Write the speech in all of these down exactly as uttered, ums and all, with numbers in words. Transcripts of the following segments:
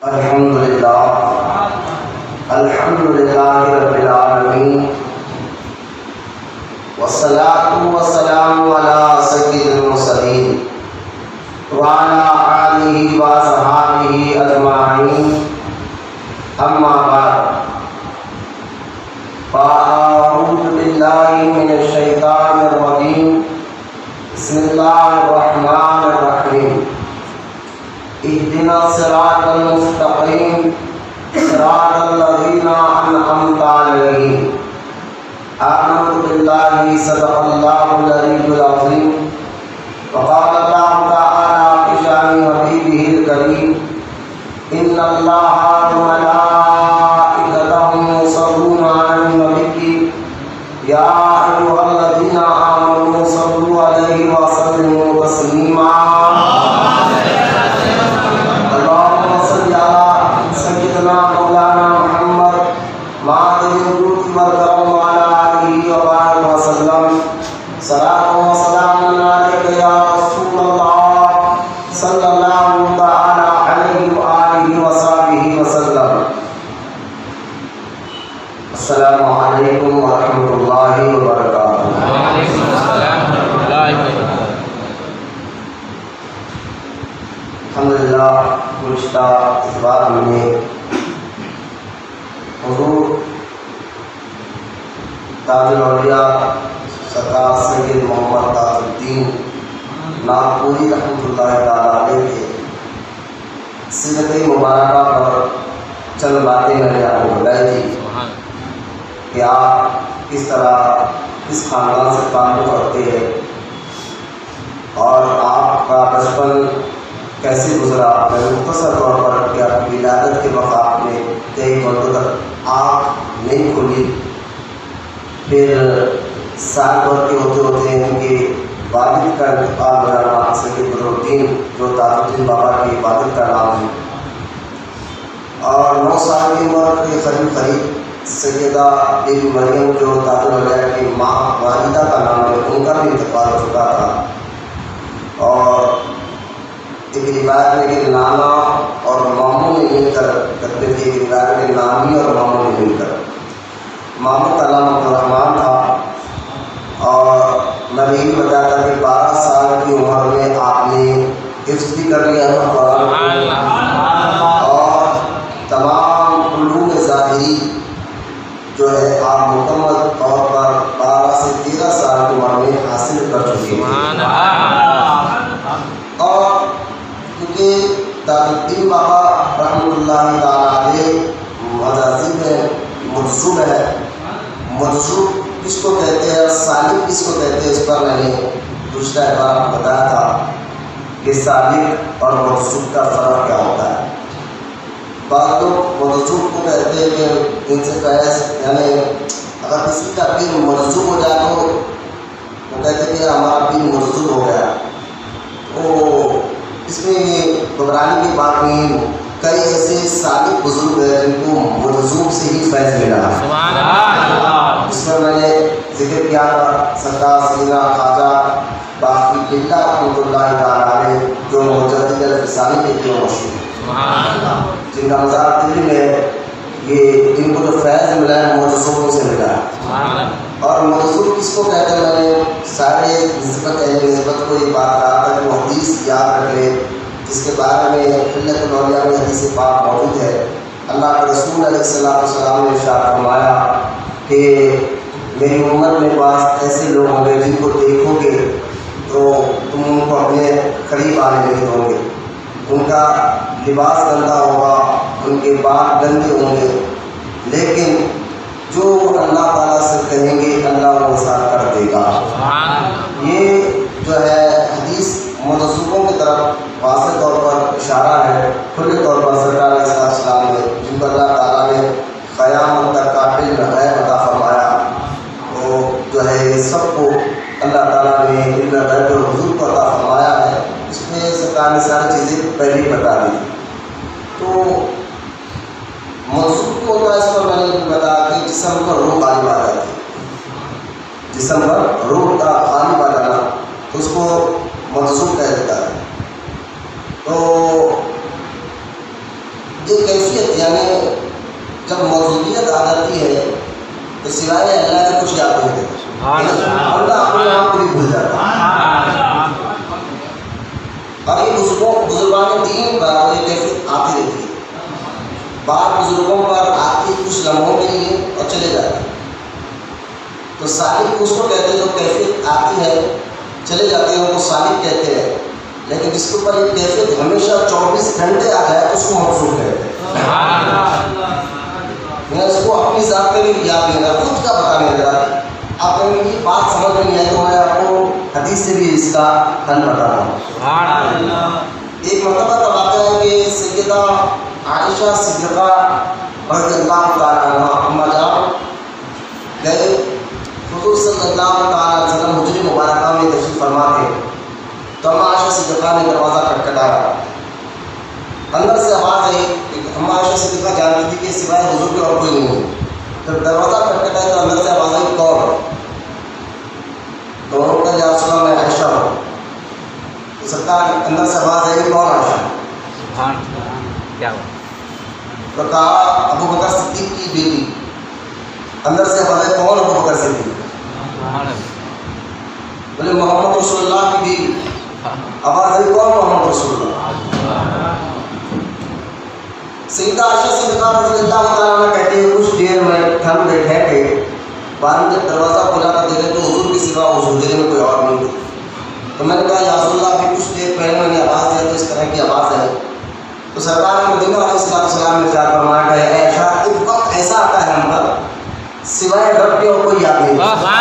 الحمدللہ الحمدللہ رب العالمین والصلاة والسلام علی سید المرسلین وعلی آلہ واصحابہ اجمعین اما بعد فاعوذ باللہ من الشیطان الرجیم بسم اللہ الرحمن الرحیم اهدنا الصراط المستقيم صراط الذين أنعمت عليهم آمنت بالله صدق الله العلي العظيم وقال الله تعالى في شأن حبيبه الكريم إن الله وملائكته يصلون على النبي يا أيها الذين آمنوا صلوا عليه وسلموا تسليما مولانا محمد معاذ الوجود والكرم وعلى آله وبارك وسلم صلاة وسلام عليك يا رسول الله صلى الله تعالى عليه وآله وصحبه وسلم. السلام عليكم ورحمة الله وبركاته. وعليكم السلام ورحمة الله وبركاته. الحمدللہ گزشتہ اس بار ہم نے حضور تاج الاولیاء سرکار سید محمد تاج الدین ناگپوری رحمۃ اللہ تعالیٰ علیہ کے سیرت مبارکہ پر چند باتیں میں نے آپ کو بتائی تھی کہ آپ کس طرح کس خاندان سے تعلق رکھتے ہیں اور آپ کا بچپن کیسے گزرا. میں مختصر طور پر کہ آپ کی ولادت کے وقت آپ نے کئی گھنٹوں تک آنکھ نہیں کھلی، پھر سال بھر کے ہوتے ہوتے ان کے والد کا انتقال ہو جانا، سید بدرالدین جو تاج الدین بابا کے والد کا نام ہے، اور نو سال کی عمر کے قریب قریب سیدہ بی بی مریم جو تاج الاولیاء کی ماں والدہ کا نام ہے، ان کا بھی انتقال ہو چکا تھا. اور ایک روایت میں کہ نانا اور ماموں نے مل کر کرتے تھے، ایک روایت میں نانی اور ماموں نے مل کر. ماموں کا نام عبدالرحمن تھا اور میں نے یہ بتایا تھا کہ بارہ سال کی عمر میں آپ نے حفظ بھی کر لیا تھا قرآن اور تمام علوم ظاہری جو ہے آپ مکمل طور پر بارہ سے تیرہ سال کی عمر میں حاصل کر چکے ہیں. اور کیونکہ تاج الدین بابا رحمۃ اللہ تعالیٰ علیہ مذاہب میں مجذوب ہے. مجذوب کس کو کہتے ہیں اور سالک کس کو کہتے ہیں، اس پر میں نے گزشتہ بار بتایا تھا کہ سالک اور مجذوب کا فرق کیا ہوتا ہے. بعض لوگ مجذوب کو کہتے ہیں کہ ان سے فیض، یعنی اگر کسی کا پیر مجذوب ہو جائے تو وہ کہتے ہیں کہ ہمارا پیر مجذوب ہو گیا. وہ اس میں گھبرانے کی بات نہیں، کئی ایسے سالک بزرگ ہیں جن کو مجذوب سے ہی فیض ملا. اس میں میں نے ذکر کیا تھا سرکار سیدنا خواجہ باقی بلّہ رحمۃ اللہ تعالیٰ علیہ جو مجدد الفسانی کے لیے مشہور ہیں، جن کا مزار دلی میں یہ جن کو جو فیض ملا ہے مجذوبوں سے ملا ہے. اور مجذوب کس کو کہتے ہیں، میں نے سارے نسبت ہے نسبت کو یہ بات کہا تھا کہ وہ حدیث یاد رکھ لے جس کے بارے میں حلت الاولیاء میں حدیث پاک موجود ہے. اللہ کے رسول علیہ الصلوۃ والسلام نے ارشاد فرمایا کہ میری امت میں بعض ایسے لوگ ہوں گے جن کو دیکھو گے تو تم ان کو اپنے قریب آنے نہیں دو گے. ان کا لباس گندا ہوگا، ان کے بال گندے ہوں گے، لیکن جو اللہ تعالیٰ سے کہیں گے اللہ وہ ساتھ کر دے گا. یہ جو ہے حدیث مجذوبوں کی طرف واضح طور پر اشارہ ہے. کھلے طور پر سرکار علیہ السلام نے جن کو اللہ تعالیٰ نے قیامت تک کا علم غیب عطا فرمایا، وہ جو ہے سب کو اللہ تعالیٰ نے علم غیب اور حضور کو عطا فرمایا ہے. اس میں سرکار نے ساری چیزیں پہلے ہی بتا دی. تو مجذوب کو ہوتا ہے، اس پر میں نے بتایا کہ جسم پر روح غالب آ جاتی ہے، جسم پر روح کا غالب آ جانا تو اس کو مجذوب کہہ دیتا ہے. تو یہ کیفیت یعنی جب موجودیت آ جاتی ہے تو سوائے اللہ کے کچھ یاد نہیں دیتا، اللہ اپنے آپ کو بھی بھول جاتا ہے۔ اور یہ بزرگوں بزرگان دین پر یہ کیفیت آتی رہتی ہے، بعض بزرگوں پر آتی کچھ لمحوں کے لیے اور چلے جاتے ہیں، تو سالک اس کو کہتے ہیں جو کیفیت آتی ہے چلے جاتے ہیں، وہ سالک کہتے ہیں۔ لیکن جس کے اوپر یہ کیفیت ہمیشہ چوبیس گھنٹے آ جائے تو اس کو موصوف کہتے ہیں۔ میں اس کو اپنی ذات میں بھی یاد نہیں رہا، خود کا پتا نہیں رہا۔ آپ کو یہ بات سمجھ میں نہیں آئی تو میں آپ کو حدیث سے بھی اس کا حل بتا رہا ہوں۔ ایک مرتبہ کا واقعہ ہے کہ سیدہ عائشہ صدیقہ رضی اللہ تعالیٰ عنہا اما جان گئے، حضور صلی اللہ تعالیٰ علیہ وسلم حجر مبارکہ میں تشریف فرما تھے، تو اما عائشہ صدیقہ نے دروازہ کھٹکھٹایا، اندر سے آواز آئی۔ اما عائشہ صدیقہ جانتی تھی کہ سوائے حضور کے اور کوئی نہیں ہے، جب دروازہ کھٹکھٹایا تو اندر سے آواز آئی کون؟ تو انہوں نے کہا یا رسول اللہ میں عائشہ ہوں۔ تو سرکار اندر سے آواز آئی کون عائشہ؟ کیا ہوا؟ تو کہا ابو بکر صدیق کی بیٹی۔ اندر سے آواز آئی کون ابو بکر صدیق؟ بولے محمد رسول اللہ کی بیوی۔ آواز آئی کون محمد رسول اللہ؟ سیدہ عائشہ صدیقہ رضی اللہ تعالیٰ عنہ کہتے ہیں کچھ دیر میں ٹھنڈ بیٹھے تھے، بعد میں جب دروازہ کھولا تو دیکھے تو حضور کے سوا اس حجرے میں کوئی اور نہیں تھی۔ تو میں نے کہا یا رسول اللہ ابھی کچھ دیر پہلے میں نے آواز دیا تو اس طرح کی آواز ہے، تو سرکار مدینہ علیہ السلام نے کیا فرمایا کہ اے عائشہ ایک وقت ایسا آتا ہے ہم پر سوائے رب کے اور کوئی یاد نہیں،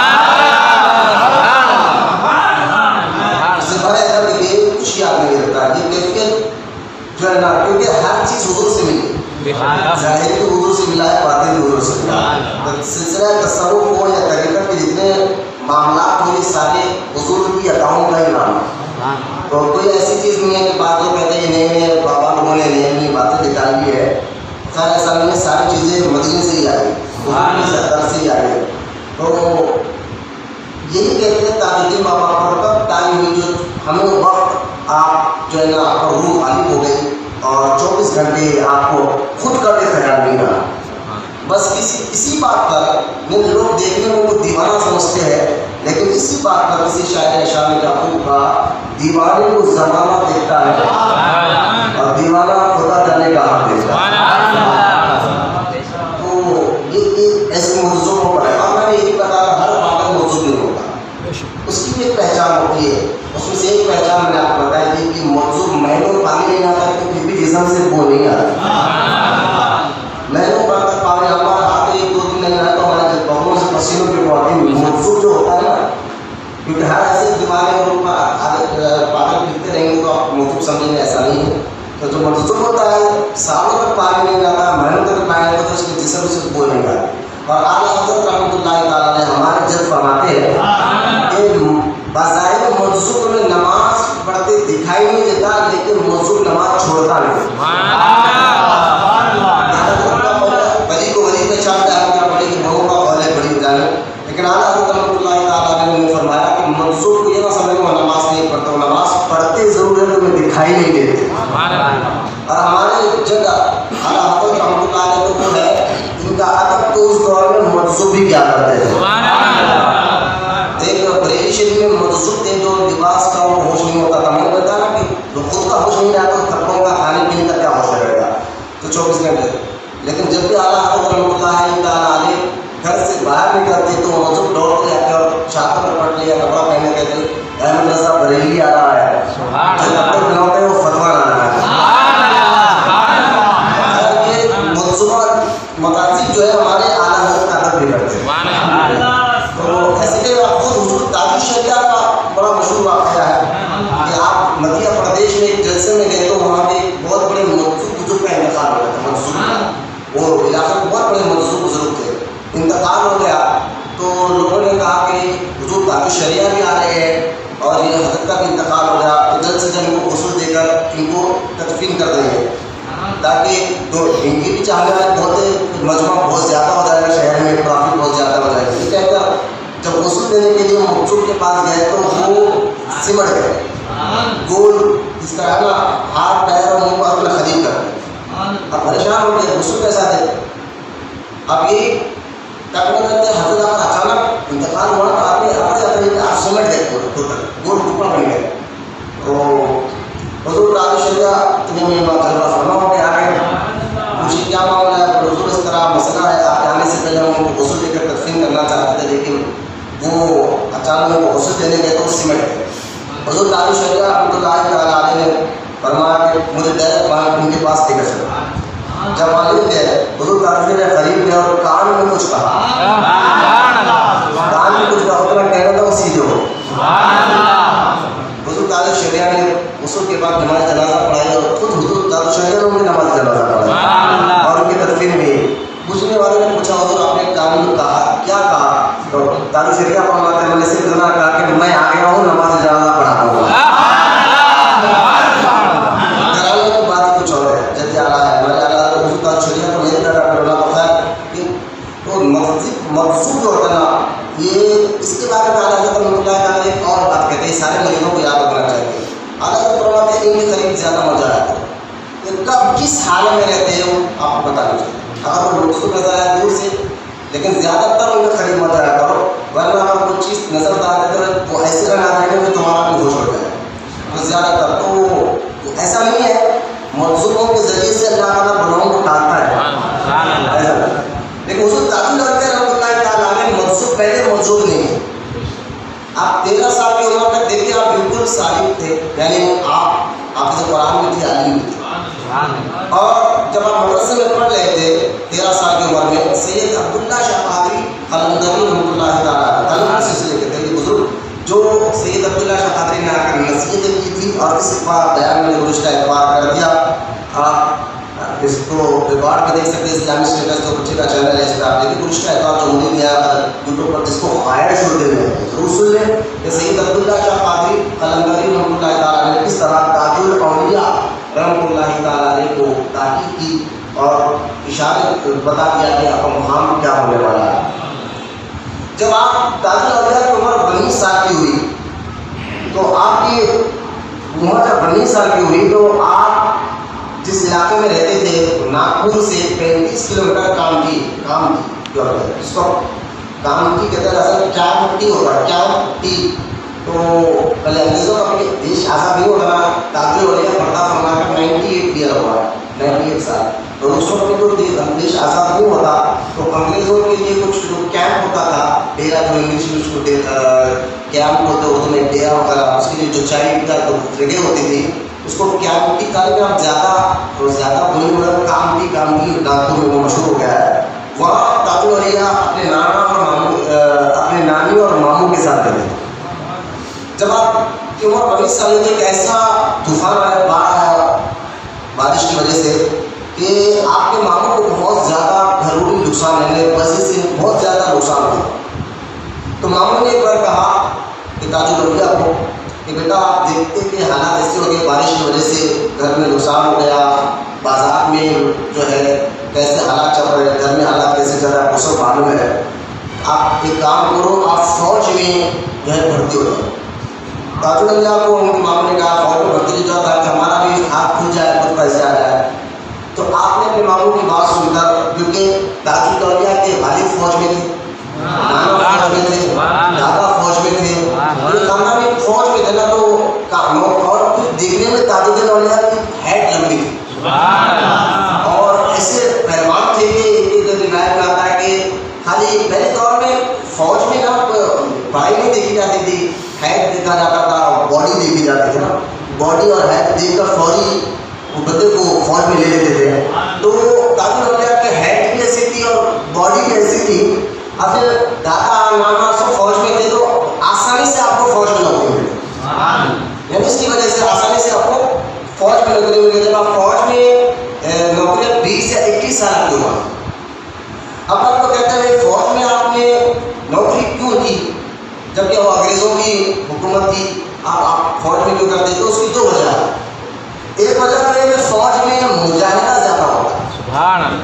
سوائے رب کے کچھ یاد نہیں رہتا۔ یہ کیفیت جو ہے نا، کیونکہ ہر چیز حضور سے ملی، ظاہر بھی حضور سے ملا ہے، باطن بھی حضور سے ملا ہے۔ سلسلہ تصوف ہو یا طریقت کے جتنے معاملات ہو یہ سارے حضور کی عطاؤں کا ہی نام ہے۔ تو کوئی ایسی چیز نہیں ہے کہ بعض لوگ کہتے ہیں نہیں نہیں بابا لوگوں نے نئی نئی باتیں نکالی ہے، خیر ایسا نہیں ہے، ساری چیزیں مدینے سے ہی آئی، حضور کی سرکار سے ہی آئی۔ تو یہی کہتے ہیں تاج الدین بابا پر کب ٹائم ہوئی جو ہمیں وقت آپ جو ہے نا آپ کا روح غالب ہو گئی اور چوبیس گھنٹے آپ کو خود کا بھی خیال نہیں رہا۔ بس کسی اسی بات پر لوگ دیکھنے کو دیوانہ سمجھتے ہیں، لیکن اسی بات پر کسی شاعر شاہ یعقوب کا دیوانے کو زمانہ دیکھتا ہے اور دیوانہ خدا جانے کا حق دیتا ہے۔ تو یہ ایک ایسے موضوعوں پر ہے، اور میں نے یہ بتا رہا ہر پاگل موضوع نہیں ہوتا، اس کی بھی ایک پہچان ہوتی ہے۔ اس میں سے ایک پہچان میں نے آپ کو بتایا کہ موضوع مہینوں پانی نہیں آتا کیونکہ بھی جسم سے وہ نہیں آتا، مہینوں پر تک پانی ہمارا ہاتھ ایک دو دن نہیں آئے تو ہمارے بغلوں سے پسینوں کے بہت موضوع جو ہوتا ہے نا، کیونکہ ہر ایسے دیوانے اور پاگل پھرتے رہیں گے تو آپ موضوع سمجھیں گے، ایسا نہیں ہے۔ تو جو موضوع ہوتا ہے سالوں تک پانی نہیں آتا، مہینوں تک پانی آتا تو اس کے جسم سے وہ نہیں آتا۔ اور اعلیٰ حضرت رحمۃ اللہ تعالیٰ نے ہمارے جب فرماتے ہیں کہ بظاہر موضوع میں نماز پڑھتے دکھائی نہیں دیتا لیکن موضوع نماز چھوڑتا نہیں، بلی کو ولی پہچانتا ہے کیا بڑی کی بہو کا اولے بڑی جانے، لیکن اعلیٰ حضرت رحمۃ اللہ تعالیٰ نے فرمایا کہ موضوع کو یہ نہ سمجھ وہ نماز نہیں پڑھتا، وہ نماز پڑھتے ضرور ہے لیکن دکھائی نہیں دیتے۔ اور ہمارے جگہ اعلیٰ حضرت رحمۃ اللہ علیہ تو وہ ہے ان کا ادب تو اس دور میں موضوع بھی کیا کرتے تھے۔ ایک بریلی شریف میں موضوع تھے جو لباس کا وہ ہوش نہیں ہوتا تھا، میں نے بتایا نا کہ جو خود کا ہوش نہیں رہتا تھپڑوں کا کھانے پینے کا کیا ہوش رہے گا تو چوبیس گھنٹے، لیکن جب بھی اعلیٰ حضرت رحمۃ اللہ تعالیٰ علیہ گھر سے باہر نکلتے تو موضوع دوڑ کے آتے اور چادر پر پٹ لیا کپڑا پہنے کہتے احمد رضا بریلی آ رہا ہے، جو کپڑے پہناتے ہیں وہ فتویٰ لا رہا ہے۔ متاثر جو ہے ہمارے اعلیٰ حضرت کا ادب بھی کرتے ہیں۔ تو ایسے کہ خود حضور تاج الشریعہ کا بڑا مشہور واقعہ ہے کہ آپ مدھیہ پردیش میں ایک جلسے میں گئے تو وہاں پہ ایک بہت بڑے مجذوب بزرگ کا انتقال ہو گیا تھا، مجذوب وہ علاقے میں بہت بڑے مجذوب بزرگ تھے، انتقال ہو گیا تو لوگوں نے کہا کہ حضور تاج الشریعہ بھی آ رہے ہیں اور یہ حضرت کا بھی انتقال ہو گیا تو جلد سے جلد ان کو غسل دے کر ان کو تدفین کر دیں گے تاکہ تو ان کی بھی چاہنے والے بہت مجموعہ بہت زیادہ ہو جائے گا، شہر میں ٹرافک بہت زیادہ ہو جائے گی۔ کہہ کر جب غسل دینے کے لیے مقصود کے پاس گئے تو وہ سمٹ گئے، گول اس طرح نا ہاتھ پیر اور منہ کو اپنا خدیب کر اب پریشان ہو گئے غسل کیسا دے. اب یہ کرتے کرتے حضرت کا اچانک انتقال ہوا تو آپ نے آتے آتے آپ سمجھ گئے ٹوٹل گول ٹکڑا بن گئے. تو حضور راج شریعہ اتنے میں جلوہ فرما ہو کے آ گئے. پوچھے کیا معاملہ ہے؟ حضور اس طرح مسئلہ ہے آپ آنے سے پہلے ہم ان کو غسل دے کر تدفین کرنا چاہتے تھے لیکن وہ اچانک ان کو غسل دینے گئے تو سمٹ گئے. حضور راج شریعہ رحمۃ اللہ تعالیٰ علیہ نے فرمایا کہ مجھے ڈائریکٹ وہاں ان کے پاس لے کر چلو. جب وہاں لے گئے حضور راج شریعہ قریب گئے اور کان میں کچھ کہا. کان میں کچھ کہا اتنا کہنا تھا وہ سیدھے ہو. حضور تعالیٰ شریعہ نے غسل کے بعد نماز جنازہ پڑھائی اور خود حضور تعالیٰ شریعہ نے انہیں نماز جنازہ پڑھائی اور ان کی تدفین بھی. پوچھنے والے نے پوچھا حضور آپ نے کان میں کہا کیا کہا؟ تو تعالیٰ شریعہ فرماتے ہیں میں نے صرف اتنا کہا کہ میں آ گیا ہوں نماز جنازہ پڑھاتا ہوں. گھرانے کی بات کچھ اور ہے. جیسے آلہ ہے ہمارے آلہ تو حضور تعالیٰ شریعہ کو نہیں پیدا کرنا ہوتا ہے کہ تو مقصود جو ہوتا ہے نا یہ اس کے بارے میں اعلیٰ حضرت رحمۃ اللہ تعالیٰ ایک اور بات کہتے ہیں سارے مریضوں کو یاد رکھنا چاہیے. اعلیٰ حضرت فرماتے ہیں ان کے قریب زیادہ مزہ آیا کرو. یہ کب کس حال میں رہتے ہیں وہ آپ کو بتانا چاہیے. اگر وہ لوگ نظر آیا دور سے لیکن زیادہ تر ان کے قریب مزہ آیا کرو ورنہ اگر کوئی چیز نظر آ دیتے ہیں تو ایسے رنگ آ جائیں گے کہ تمہارا بھی ہوش ہو جائے. تو زیادہ تر تو ایسا نہیں ہے منصوبوں کے ذریعے سے اللہ تعالیٰ گناہوں کو ٹالتا ہے ایسا لیکن حضور تعالیٰ لگتے ہیں رحمۃ اللہ تعالیٰ نے منصوب پہلے منصوب نہیں ہے. آپ تیرہ سال کی عمر تک دیکھیے آپ بالکل صالح تھے یعنی آپ حافظ قرآن میں تھے عالم بھی تھے اور جب آپ مدرسے میں پڑھ رہے تھے تیرہ سال کی عمر میں سید عبداللہ شاہ قادری قلندری رحمۃ اللہ تعالیٰ قلم سلسلے کے تھے یہ بزرگ جو سید عبداللہ شاہ قادری نے آ کر نصیحتیں کی تھی اور اس بار بیان میں گزشتہ اعتبار کر دیا. آپ اس کو ریکارڈ پہ دیکھ سکتے ہیں اسلامی اسٹیٹس تو بچے کا چینل ہے اس پہ آپ دیکھیں گزشتہ اعتبار جو مجھے دیا یوٹیوب پر جس کو خواہش ہوتے ہوئے ضرور سن لیں کہ سید عبداللہ شاہ قادری قلندری رحمۃ اللہ تعالیٰ نے کس طرح تاج الاولیاء رحمۃ اللہ تعالیٰ علیہ کو تحقیق کی اور اشارت بتا دیا کہ آپ کا مقام کیا ہونے والا ہے. جب آپ تاج الاولیاء کی عمر بنیس سال کی ہوئی تو آپ کی عمر جب بنیس سال کی ہوئی تو آپ جس علاقے میں رہتے تھے ناگپور سے پینتیس کلو میٹر کام کی کام کی جو ہے اس کو کام کی کہتے ہیں اصل کیا ٹی ہوگا کیا ٹی. تو پہلے انگریزوں کا اپنے دیش آزاد نہیں ہوتا نا تاج الاولیاء پردہ فرما کر نائنٹی ایٹ ایئر ہوا ہے نائنٹی ایٹ سال تو اس وقت تو دیش آزاد نہیں ہوتا تو انگریزوں کے لیے کچھ جو کیمپ ہوتا تھا ڈیرا جو انگلش میں اس کو کیمپ ہوتے اردو میں ڈیرا وغیرہ اس کے لیے جو چائلڈ کا جگہ ہوتی تھی اس کو کیمپ کی کارے میں اب زیادہ اور زیادہ بری بڑا کام کی کام کی ناگپور میں وہ مشہور ہو گیا ہے. وہاں تاج الاولیاء اپنے نانا اور ماموں اپنے نانی اور ماموں کے ساتھ رہتے. جب آپ کی عمر بائیس سال میں ایک ایسا طوفان آیا باڑھ آیا بارش کی وجہ سے کہ آپ کے ماموں کو بہت زیادہ گھریلو نقصان ہے وجہ سے بہت زیادہ نقصان ہوا. تو ماموں نے ایک بار کہا کہ تاج الاولیاء کو کہ بیٹا آپ دیکھتے کہ حالات ایسے ہو گئے بارش کی وجہ سے گھر میں نقصان ہو گیا بازار میں جو ہے کیسے حالات چل رہے ہیں گھر میں حالات کیسے چل رہے ہیں آپ کو سب معلوم ہے. آپ ایک کام کرو آپ فوج میں جو ہے بھرتی ہو جاؤ. تاج الاولیاء کو ان کے ماموں نے کہا فوج میں بھرتی ہو جاؤ تاکہ ہمارا بھی ہاتھ کھل جائے کچھ پیسے آ جائے. تو آپ نے اپنے ماموں کی بات سن کر کیونکہ تاج الاولیاء کے والد فوج میں تھے نانا فوج میں تھے دادا فوج میں تھے یہ کھانا بھی فوج میں تھے نا تو اور پھر دیکھنے میں تاج الاولیاء کی ہیڈ لمبی تھی اور ایسے پہلوان تھے کہ ایک روایت میں آتا ہے کہ خالی پہلے دور میں فوج میں نا بڑائی نہیں دیکھی جاتی تھی ہیڈ دیکھا جاتا تھا باڈی دیکھی جاتی تھی نا باڈی اور ہیڈ دیکھ کر فوجی وہ بندے کو فوج میں لے لیتے تھے. تو تاج الاولیاء کے ہیڈ بھی ایسی تھی اور باڈی بھی ایسی تھی اور پھر دادا نانا سب فوج میں تھے تو آسانی سے آپ کو فوج میں نوکری ملے یعنی اس کی وجہ سے آسانی سے آپ کو فوج میں نوکری ملے. جب آپ فوج میں نوکری بیس یا اکیس سال کی عمر اب آپ کو کہتے ہیں فوج میں آپ نے نوکری کیوں کی جبکہ وہ انگریزوں کی حکومت تھی آپ آپ فوج میں کیوں کرتے تو اس کی دو وجہ ہے. ایک وجہ ہے کہ فوج میں مجاہدہ زیادہ ہوتا ہے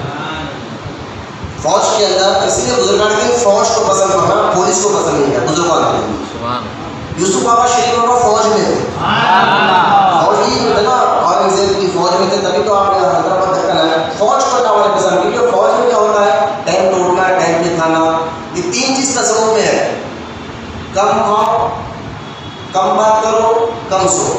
فوج کے اندر اس لیے بزرگان نے فوج کو پسند کرنا پولیس کو پسند نہیں کیا بزرگان نے. یوسف بابا شریف بابا فوج میں تھے فوج ہی نا اورنگزیب کی فوج میں تھے تبھی تو آپ نے حیدرآباد دکن ہے فوج کو اللہ علیہ وسلم، کیونکہ فوج میں کیا ہوتا ہے، ٹائم توڑنا، ٹائم پہ کھانا، یہ تین چیز تصوف میں ہے، کم کھاؤ، کم بات کرو، کم سو،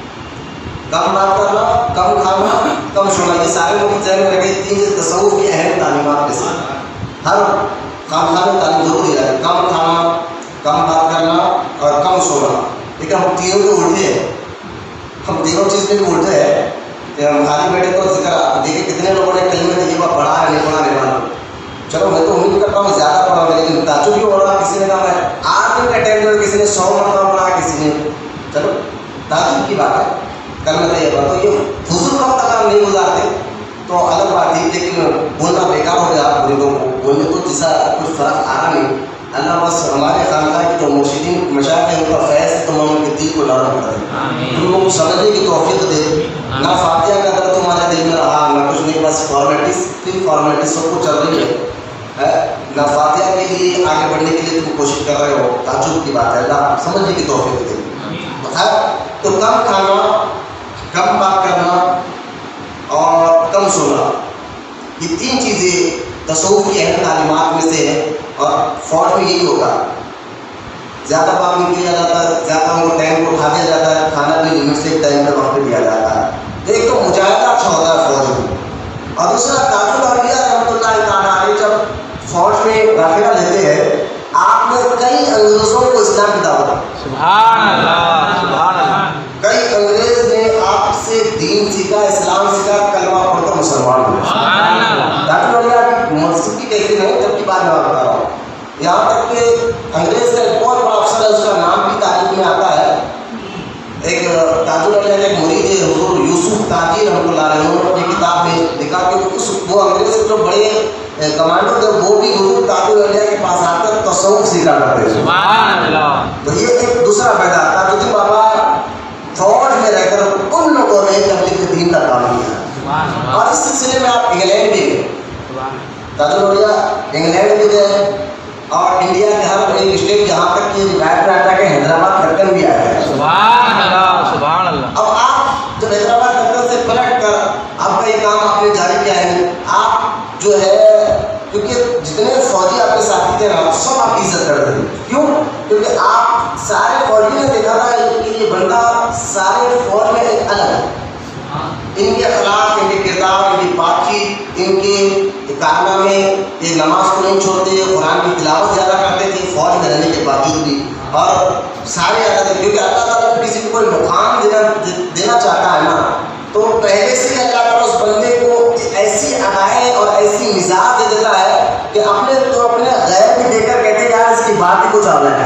کم بات کرنا، کم کھانا، کم سونا، یہ سارے لوگ ذہن میں رکھے، تین چیز تصوف کی اہم تعلیمات میں سے، ہر کام کھانے تعلیم ضرور دی جاتی ہے، کم کھانا، کم بات کرنا اور کم سونا، لیکن ہم تینوں کے الٹے ہیں، ہم تینوں چیز میں بھی الٹے ہیں کہ ہم خالی بیٹھے تو ذکر دیکھیں کتنے لوگوں نے کہیں میں یہ بات پڑھا ہے نہیں پڑھا نہیں پڑھا، چلو میں تو امید کرتا ہوں زیادہ پڑھا ہوں، لیکن تعجب بھی ہو رہا، کسی نے کہا میں آٹھ دن کا ٹائم دوں، کسی نے سو مرتبہ پڑھا، کسی نے، چلو تعجب کی بات ہے، کرنا چاہیے بات، تو یہ فضول کا وقت اگر نہیں گزارتے تو الگ بات تھی، لیکن بولنا بیکار ہو گیا، مریدوں کو بولنے تو جیسا کچھ فرق آ رہا نہیں، اللہ بس ہمارے خانقاہ کی جو مرشدین مشائخ ہیں ان کا فیض تو ان کے دل کو نرم کر دے، ان لوگوں کو سمجھنے کی توفیق دے، نہ فاتحہ کا درد تمہارے دل میں رہا، نہ کچھ نہیں، بس فارمیلٹیز پھر فارمیلٹیز سب کچھ چل رہی ہے، نہ فاتحہ کے لیے آگے بڑھنے کے لیے تم کوشش کر رہے ہو، تعجب کی بات ہے، اللہ سمجھنے کی توفیق دے۔ تو کم کھانا، کم بات کرنا اور کم سونا، یہ تین چیزیں تصوف کی اہم تعلیمات میں سے ہے، اور فوج میں یہی ہوگا، زیادہ بات نہیں کیا جاتا ہے، زیادہ وہ ٹائم کو اٹھا دیا جاتا ہے، کھانا بھی لمٹ سے ٹائم پہ وقت پہ دیا جاتا ہے، ایک تو مجاہدہ اچھا ہوتا ہے فوج میں، اور دوسرا تاج الاولیاء رحمۃ اللہ تعالیٰ علیہ جب فوج میں داخلہ لیتے ہیں، آپ نے کئی انگریزوں کو اسلام کی دعوت دی، سبحان اللہ سبحان اللہ، کئی انگریز نے آپ سے دین سیکھا، اسلام سیکھا، کلمہ پڑھ کر مسلمان ہوئے، تاج الاولیاء کی منصب کی کیسی نہیں، جب کی بات میں بتا رہا ہوں، یہاں تک کہ انگریز کا ایک بہت بڑا افسر ہے، اس کا نام بھی تاریخ میں آتا ہے، ایک تاج الاولیاء کا ایک مرید ہے حضور یوسف تاجی رحمۃ اللہ علیہ، انہوں نے اپنی کتاب میں لکھا کہ اس وہ انگریز کے جو بڑے کمانڈر تھے وہ بھی حضور تاج الاولیاء کے پاس آ کر تصوف سیکھا کرتے تھے، سبحان اللہ، تو یہ ایک دوسرا فائدہ تھا، جو کہ بابا فوج میں رہ کر ان لوگوں نے تبلیغ دین کا کام کیا، اور اس سلسلے میں آپ انگلینڈ بھی گئے، تاج الاولیاء انگلینڈ بھی گئے، اور انڈیا کے ہر ایک اسٹیٹ جہاں تک کہ روایت میں آتا ہے کہ حیدرآباد دھڑکن بھی آیا ہے، سبحان اللہ سبحان اللہ، اب آپ جب حیدرآباد دھڑکن سے پلٹ کر آپ کا یہ کام آپ نے جاری کیا ہے، آپ جو ہے کیونکہ جتنے فوجی آپ کے ساتھی تھے نا سب آپ کی عزت کرتے تھے، کیوں؟ کیونکہ آپ سارے فوجی نے دیکھا تھا کہ یہ بندہ سارے فوج میں ایک الگ ہے، ان کے اخلاق، ان کے کردار، ان کی بات چیت، ان کے کارنامے، یہ نماز کو نہیں چھوڑتے، قرآن کی تلاوت زیادہ کرتے تھے فوج میں رہنے کے باوجود بھی، اور سارے آتے تھے، کیونکہ اللہ تعالیٰ کسی کو کوئی مقام دینا دینا چاہتا ہے نا، تو پہلے سے اللہ تعالیٰ اس بندے کو ایسی ادائیں اور ایسی مزاج دے دیتا ہے کہ اپنے تو اپنے غیر بھی دے کر کہتے یار اس کی بات ہی کچھ الگ ہے،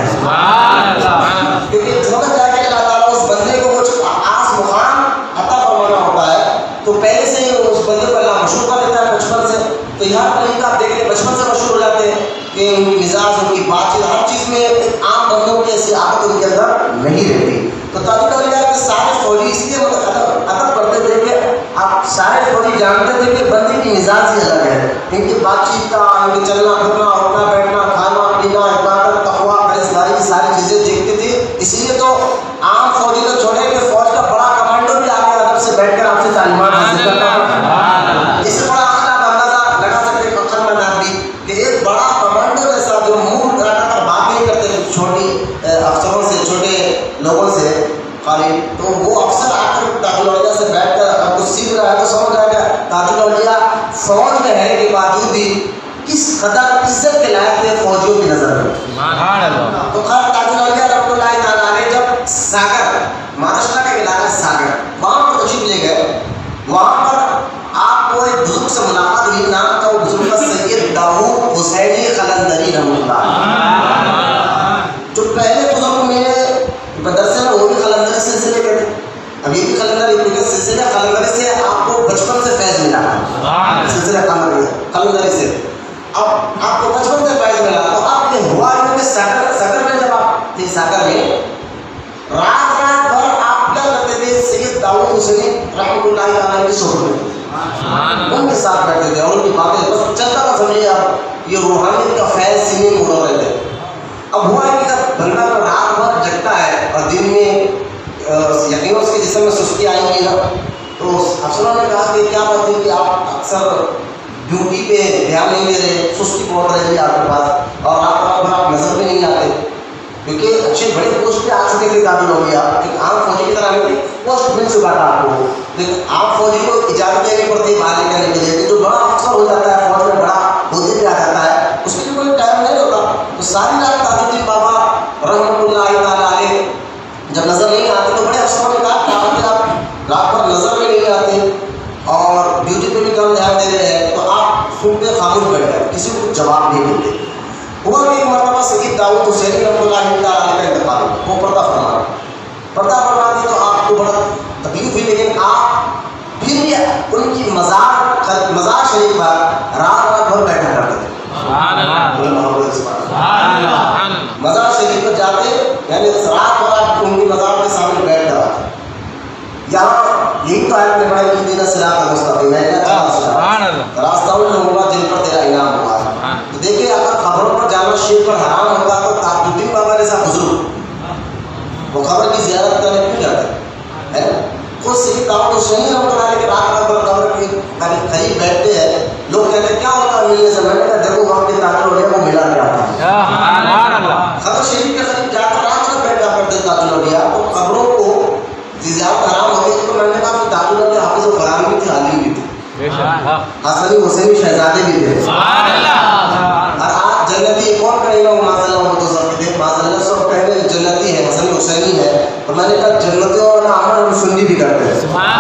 کیونکہ سمجھ جا کے اللہ تعالیٰ اس بندے کو کچھ خاص مقام عطا فرمانا ہوتا ہے، تو پہلے سے ہی اس بندے کو اللہ مشہور کر دیتا ہے بچپن سے، تو یہاں پر نہیں آپ دیکھ لیں بچپن سے مشہور ہو جاتے ہیں کہ ان کی مزاج، ان کی بات چیت، ہر چیز میں ایک عام بندوں کی ایسی عادت ان کے اندر نہیں رہتی، تو تاج الاولیاء کے سارے فوجی اس لیے ادب ادب کرتے تھے کہ آپ سارے فوجی جانتے تھے کہ بندے کی مزاج ہی الگ ہے، ان کی بات چیت کا، ان کے چلنا پھرنا، اٹھنا بیٹھنا، کھانا پینا، عبادت، تقویٰ، پرہیزگاری، یہ ساری چیزیں دیکھتے تھے، اس لیے تو عام فوجی تو چھوڑے کہ فوج کا بڑا کمانڈر بھی آ کے ادب سے بیٹھ کر آپ سے تعلیمات حاصل کرتا ہے، اس سے بڑا آپ اندازہ لگا سکتے ہیں پتھر میں نام بھی کہ ایک بڑا کمانڈر ایسا جو منہ لگا کر بات نہیں کرتے تھے چھوٹی افسروں سے، چھوٹے لوگوں سے خالی، تو وہ افسر آ کر تاج الاولیاء سے بیٹھ کر اب کچھ سیکھ رہا ہے تو سمجھ آئے گا تاج الاولیاء فوج میں رہنے کے باوجود بھی کس قدر عزت کے لائق تھے فوجیوں کی نظر میں، تو خیر تاج الاولیاء رحمۃ اللہ تعالیٰ علیہ جب ساگر مہاراشٹر کا علاقہ ساگر وہاں پر تشریف لے گئے، وہاں پر آپ کو ایک بزرگ سے ملاقات ہوئی، نام تھا وہ بزرگ کا سید داؤد حسینی قلندری رحمۃ اللہ، جو پہلے بزرگ میرے مدرسے میں وہ بھی قلندری سلسلے کے تھے، اب یہ بھی قلندری کیونکہ سلسلہ قلندری سے آپ کو بچپن سے فیض ملا ہے، سلسلہ قلندری قلندری سے اب آپ کو بچپن سے فیض ملا، تو آپ نے ہوا کہ ساگر ساگر میں جب آپ تھے ساگر میں رات رات بھر آپ کیا کرتے تھے، سید داؤد حسینی رحمۃ اللہ تعالیٰ کی صحبت میں ان کے ساتھ بیٹھتے تھے، اور ان کی باتیں بس چلتا تھا، سمجھیے آپ یہ روحانیت کا فیض سینے میں اڑ رہے تھے۔ اب ہوا ہے کہ جب بندہ رات بھر جگتا ہے اور دن میں یقیناً اس کے جسم میں سستی آئی ہوئی ہے، تو افسروں نے کہا کہ کیا بات ہے کہ آپ اکثر ड्यूटी पे ध्यान नहीं दे रहे, सुस्ती बहुत रहेगी आपके पास और आप आप आप नजर में नहीं आते, क्योंकि अच्छे बड़े पोस्ट पे आ चुके थे काबिल हो गया, एक आम फौजी की तरह नहीं पोस्ट मिल चुका था आपको, लेकिन आम फौजी को इजाजत देनी पड़ती है बाहर निकलने के लिए, जो बड़ा अफसर हो जाता है फौज में, बड़ा होते पे आ जाता है, उसके लिए कोई टाइम नहीं होता। तो सारी रात ताजुद्दीन बाबा रहमतुल्लाह ताला अलैह जब नजर नहीं आते तो बड़े अफसरों ने कहा कि आप रात भर नजर में नहीं आते और ड्यूटी पे भी कम ध्यान दे रहे हैं, तो आप सुनते खामोश बैठ गए, किसी को जवाब नहीं देते। हुआ कि एक मरतबा सैयद दाऊद हुसैनी रहमतुल्लाह ताला अलैह का इंतकाल हो, वो पर्दा फरमा पर्दा फरमा दी तो आपको बड़ा तकलीफ हुई, लेकिन आप फिर भी उनकी मज़ार मज़ार शरीफ पर रात रात भर बैठा करते थे। मज़ार शरीफ पर जाते यानी रात भर उनकी मज़ार के सामने बैठ रहा था। यहाँ यही तो आयत में पढ़ा कि दिन सिरात मुस्तकीम है, रास्ता उन होगा जिन पर तेरा इनाम होगा। तो देखिए अगर खबरों पर जाना शेख पर हराम होगा तो ताजुद्दीन बाबा जैसा बुजुर्ग वो खबर की ज़ियारत करने क्यों जाते हैं? खुद सैयद दाऊद हुसैनी रहमतुल्लाह अलैह के रात रात भर खबर के करीब बैठते हैं, लोग कहते हैं क्या होता है मिलने से, मैंने कहा देखो वहाँ के ताजुल हो गया वो मिला क्या था। खबर शरीफ के करीब जाकर रात रात बैठा करते ताजुल हो गया, तो खबरों को ज़ियारत हराम हो गई। तो मैंने कहा कि ताजुल हो गया हाफिज़ व क़ुरान भी थे, आलिम भी थे, हसनी हुसैनी शहजादे भी थे, और आज जन्नती कौन कहेगा वो माज़अल्लाह वो तो सब थे, माज़अल्लाह सब कहते हैं जन्नती है, हसनी हुसैनी है, और मैंने कहा जन्नतियों वाला अमल हम सुन्नी भी करते हैं।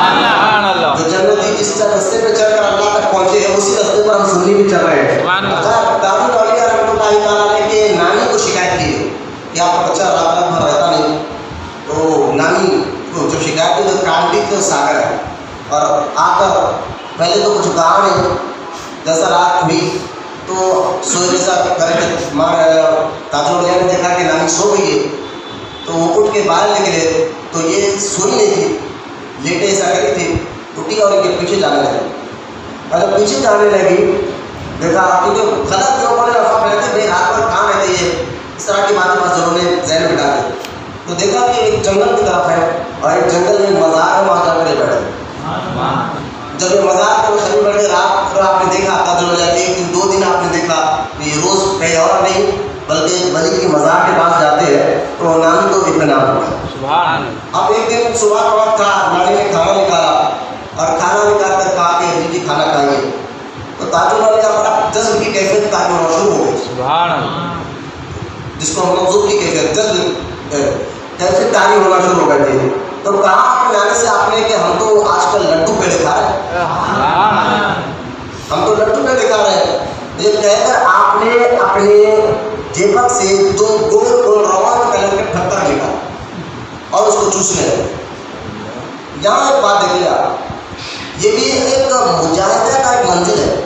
जो जन्नती जिस रास्ते पे चलकर अल्लाह तक पहुंचे हैं उसी रास्ते पर हम सुन्नी भी चल रहे हैं। दाऊद औलिया रहमतुल्लाह ताला अलैह के नानी को शिकायत की कि आपका बच्चा रात रात भर रहता नहीं, तो नानी को जब शिकायत की तो कांटी तो सागर है, और आकर पहले तो कुछ कहा नहीं, जैसा रात हुई तो सोए जैसा करके मार ताजुल औलिया ने देखा कि नानी सो गई है, तो वो उठ के बाहर निकले तो ये सोई नहीं थी, लेटे ऐसा करी थी, उठी और इनके पीछे जाने लगी, और जब पीछे जाने लगी देखा क्योंकि गलत लोगों ने अफवाह फैलाते भाई रात भर कहाँ रहते ये, इस तरह की बातें बस लोगों ने जहन बिठा दी, तो देखा कि एक जंगल की तरफ है और एक जंगल में मज़ार है, वहाँ जाकर बैठे। जब ये मज़ार पर करीब बैठे रात भर आपने देखा ताजुल हो जाती, एक दिन दो दिन आपने देखा कि रोज़ कहीं और नहीं बल्कि वली की मज़ार के पास जाते हैं, तो नानी को इत्मीनान हुआ। अब एक दिन सुबह का वक्त था, नानी ने खाना निकाला और खाना निकाल कर कहा कि जी जी खाना खाइए, तो ताजुल औलिया का बड़ा जज्ब की कैफियत ताज़ शुरू हो गई, जिसको हम मौजूद की कैफियत जज्ब कैफियत ताज़ होना शुरू हो गई थी। तो कहा अपने नानी से आपने कि हम तो आजकल लड्डू पेड़े खा रहे हैं, हम तो लड्डू पेड़े खा रहे हैं। ये कहकर आपने अपने जेबक से दो गोल गोल रवान कलर के पत्थर निकाला और उसको चूसने लगे। यहाँ एक बात देखिए आप, ये भी एक मुजाहिदा का एक मंजिल है।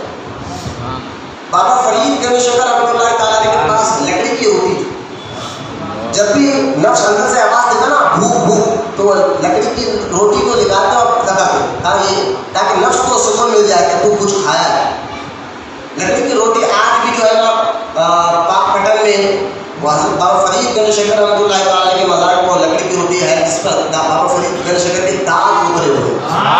बाबा फरीद गंज शकर रहमतुल्लाह ताला अलैह के पास लकड़ी की रोटी थी, जब भी नफ्स अंदर से आवाज़ देता ना भूख भूख, तो लकड़ी की रोटी को निकालते और लगाते ताकि ताकि नफ्स को सुकून मिल जाए कि तू कुछ खाया है। लकड़ी की रोटी आज भी जो है ना पाकपटन में बाबा फरीद गंज शकर रहमतुल्लाह ताला अलैह के मज़ार को लकड़ी की रोटी है जिस पर बाबा फरीद गंज शकर के दाग उतरे हुए।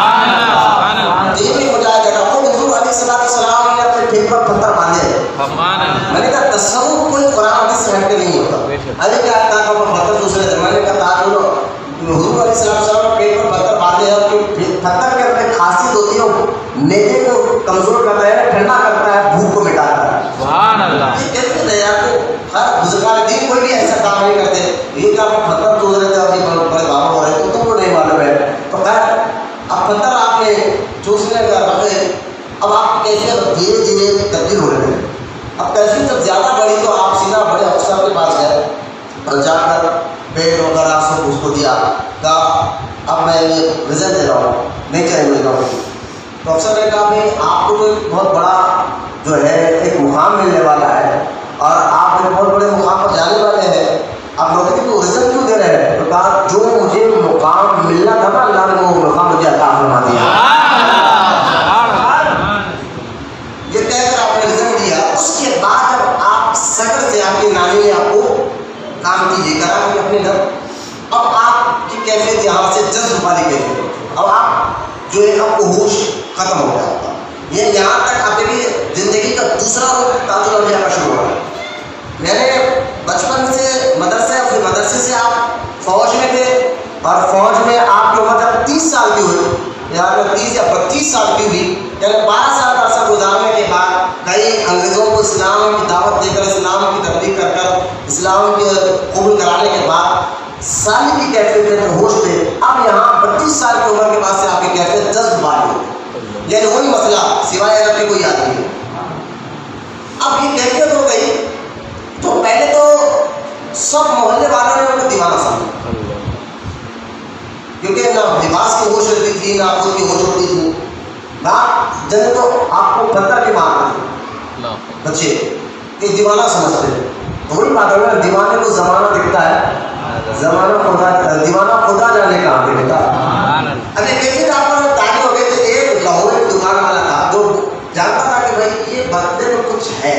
ये भी मुजाहिदा था, वो हुजूर अलैहिस्सलाम ने अपने ठेक पर पत्थर बांधे। मैंने कहा तसव्वुफ कोई कुरान हदीस से हटके नहीं होता। अभी क्या था कि वो पत्थर दूसरे ज़माने का था, जो हुजूर अलैहिस्सलाम ने पेट पर पत्थर बांधे हैं, पत्थर के अंदर खासियत होती है मेदे को कमज़ोर करता है, ठंडा करता है, भूख को मिटाता है। सुभान अल्लाह। ये कैसे है यार, तो हर बुजुर्गान दीन कोई भी ऐसा काम नहीं करते, ये क्या पत्थर तोड़ रहे थे अभी बड़े बाबा हो रहे तो तुमको नहीं मालूम है। तो खैर अब पत्थर आपने चूसने का रखे, अब आप कैसे धीरे धीरे तब्दील हो रहे हैं। अब कैसे जब ज़्यादा बढ़ी तो आप सीधा बड़े अफसर के पास गए और जाकर पेट वगैरह सब उसको दिया, कहा अब मैं ये रिजल्ट दे रहा हूँ, नहीं चाहिए मुझे नौकरी। तो अफसर ने कहा भाई आपको तो एक बहुत बड़ा जो है एक मुकाम मिलने वाला है और आप एक बहुत बड़े मुकाम पर जाने वाले हैं, आप नौकरी को रिजल्ट क्यों दे रहे हैं? तो कहा जो मुझे मुकाम मिलना था ना अल्लाह ने वो मुकाम मुझे अता फरमा दिया। ये कहकर आपने रिजल्ट दिया। उसके बाद जब आप सदर से आपकी नानी ने आपको काम कीजिए करा कि अपने घर, अब आपकी कैफियत यहाँ से जज्ब वाली कैफियत, अब आप जो है आपको होश खत्म हो गया। ये यहाँ तक आप देखिए اور فوج میں آپ کی عمر جب تیس سال کی ہوئی یا تیس یا بتیس سال کی ہوئی یعنی بارہ سال کا عرصہ گزارنے کے بعد کئی انگریزوں کو اسلام کی دعوت دے کر اسلام کی تبلیغ کر کر اسلام کے قبول کرانے کے بعد سال کی کیفیت میں ہوش تھے. اب یہاں بتیس سال کی عمر کے بعد سے آپ کی کیفیت جذب بات ہوئی یعنی وہی مسئلہ سوائے اگر کوئی یاد نہیں ہے. اب یہ کیفیت ہو گئی تو پہلے تو سب محلے والوں نے ان کو دیوانہ سمجھا کیونکہ نہ لباس کی ہوش ہوتی تھی نہ خود کی ہوش ہوتی تھی. بات جب تو آپ کو پتہ کے مارتے بچے کہ دیوانہ سمجھتے ہیں تو وہی بات ہے دیوانے کو زمانہ دکھتا ہے زمانہ خدا دیوانہ خدا جانے کا آگے بیٹا. اب یہ کیفیت آپ کو تعلیم ہو گئی کہ ایک لاہور کی دکان والا تھا جو جانتا تھا کہ بھائی یہ بندے میں کچھ ہے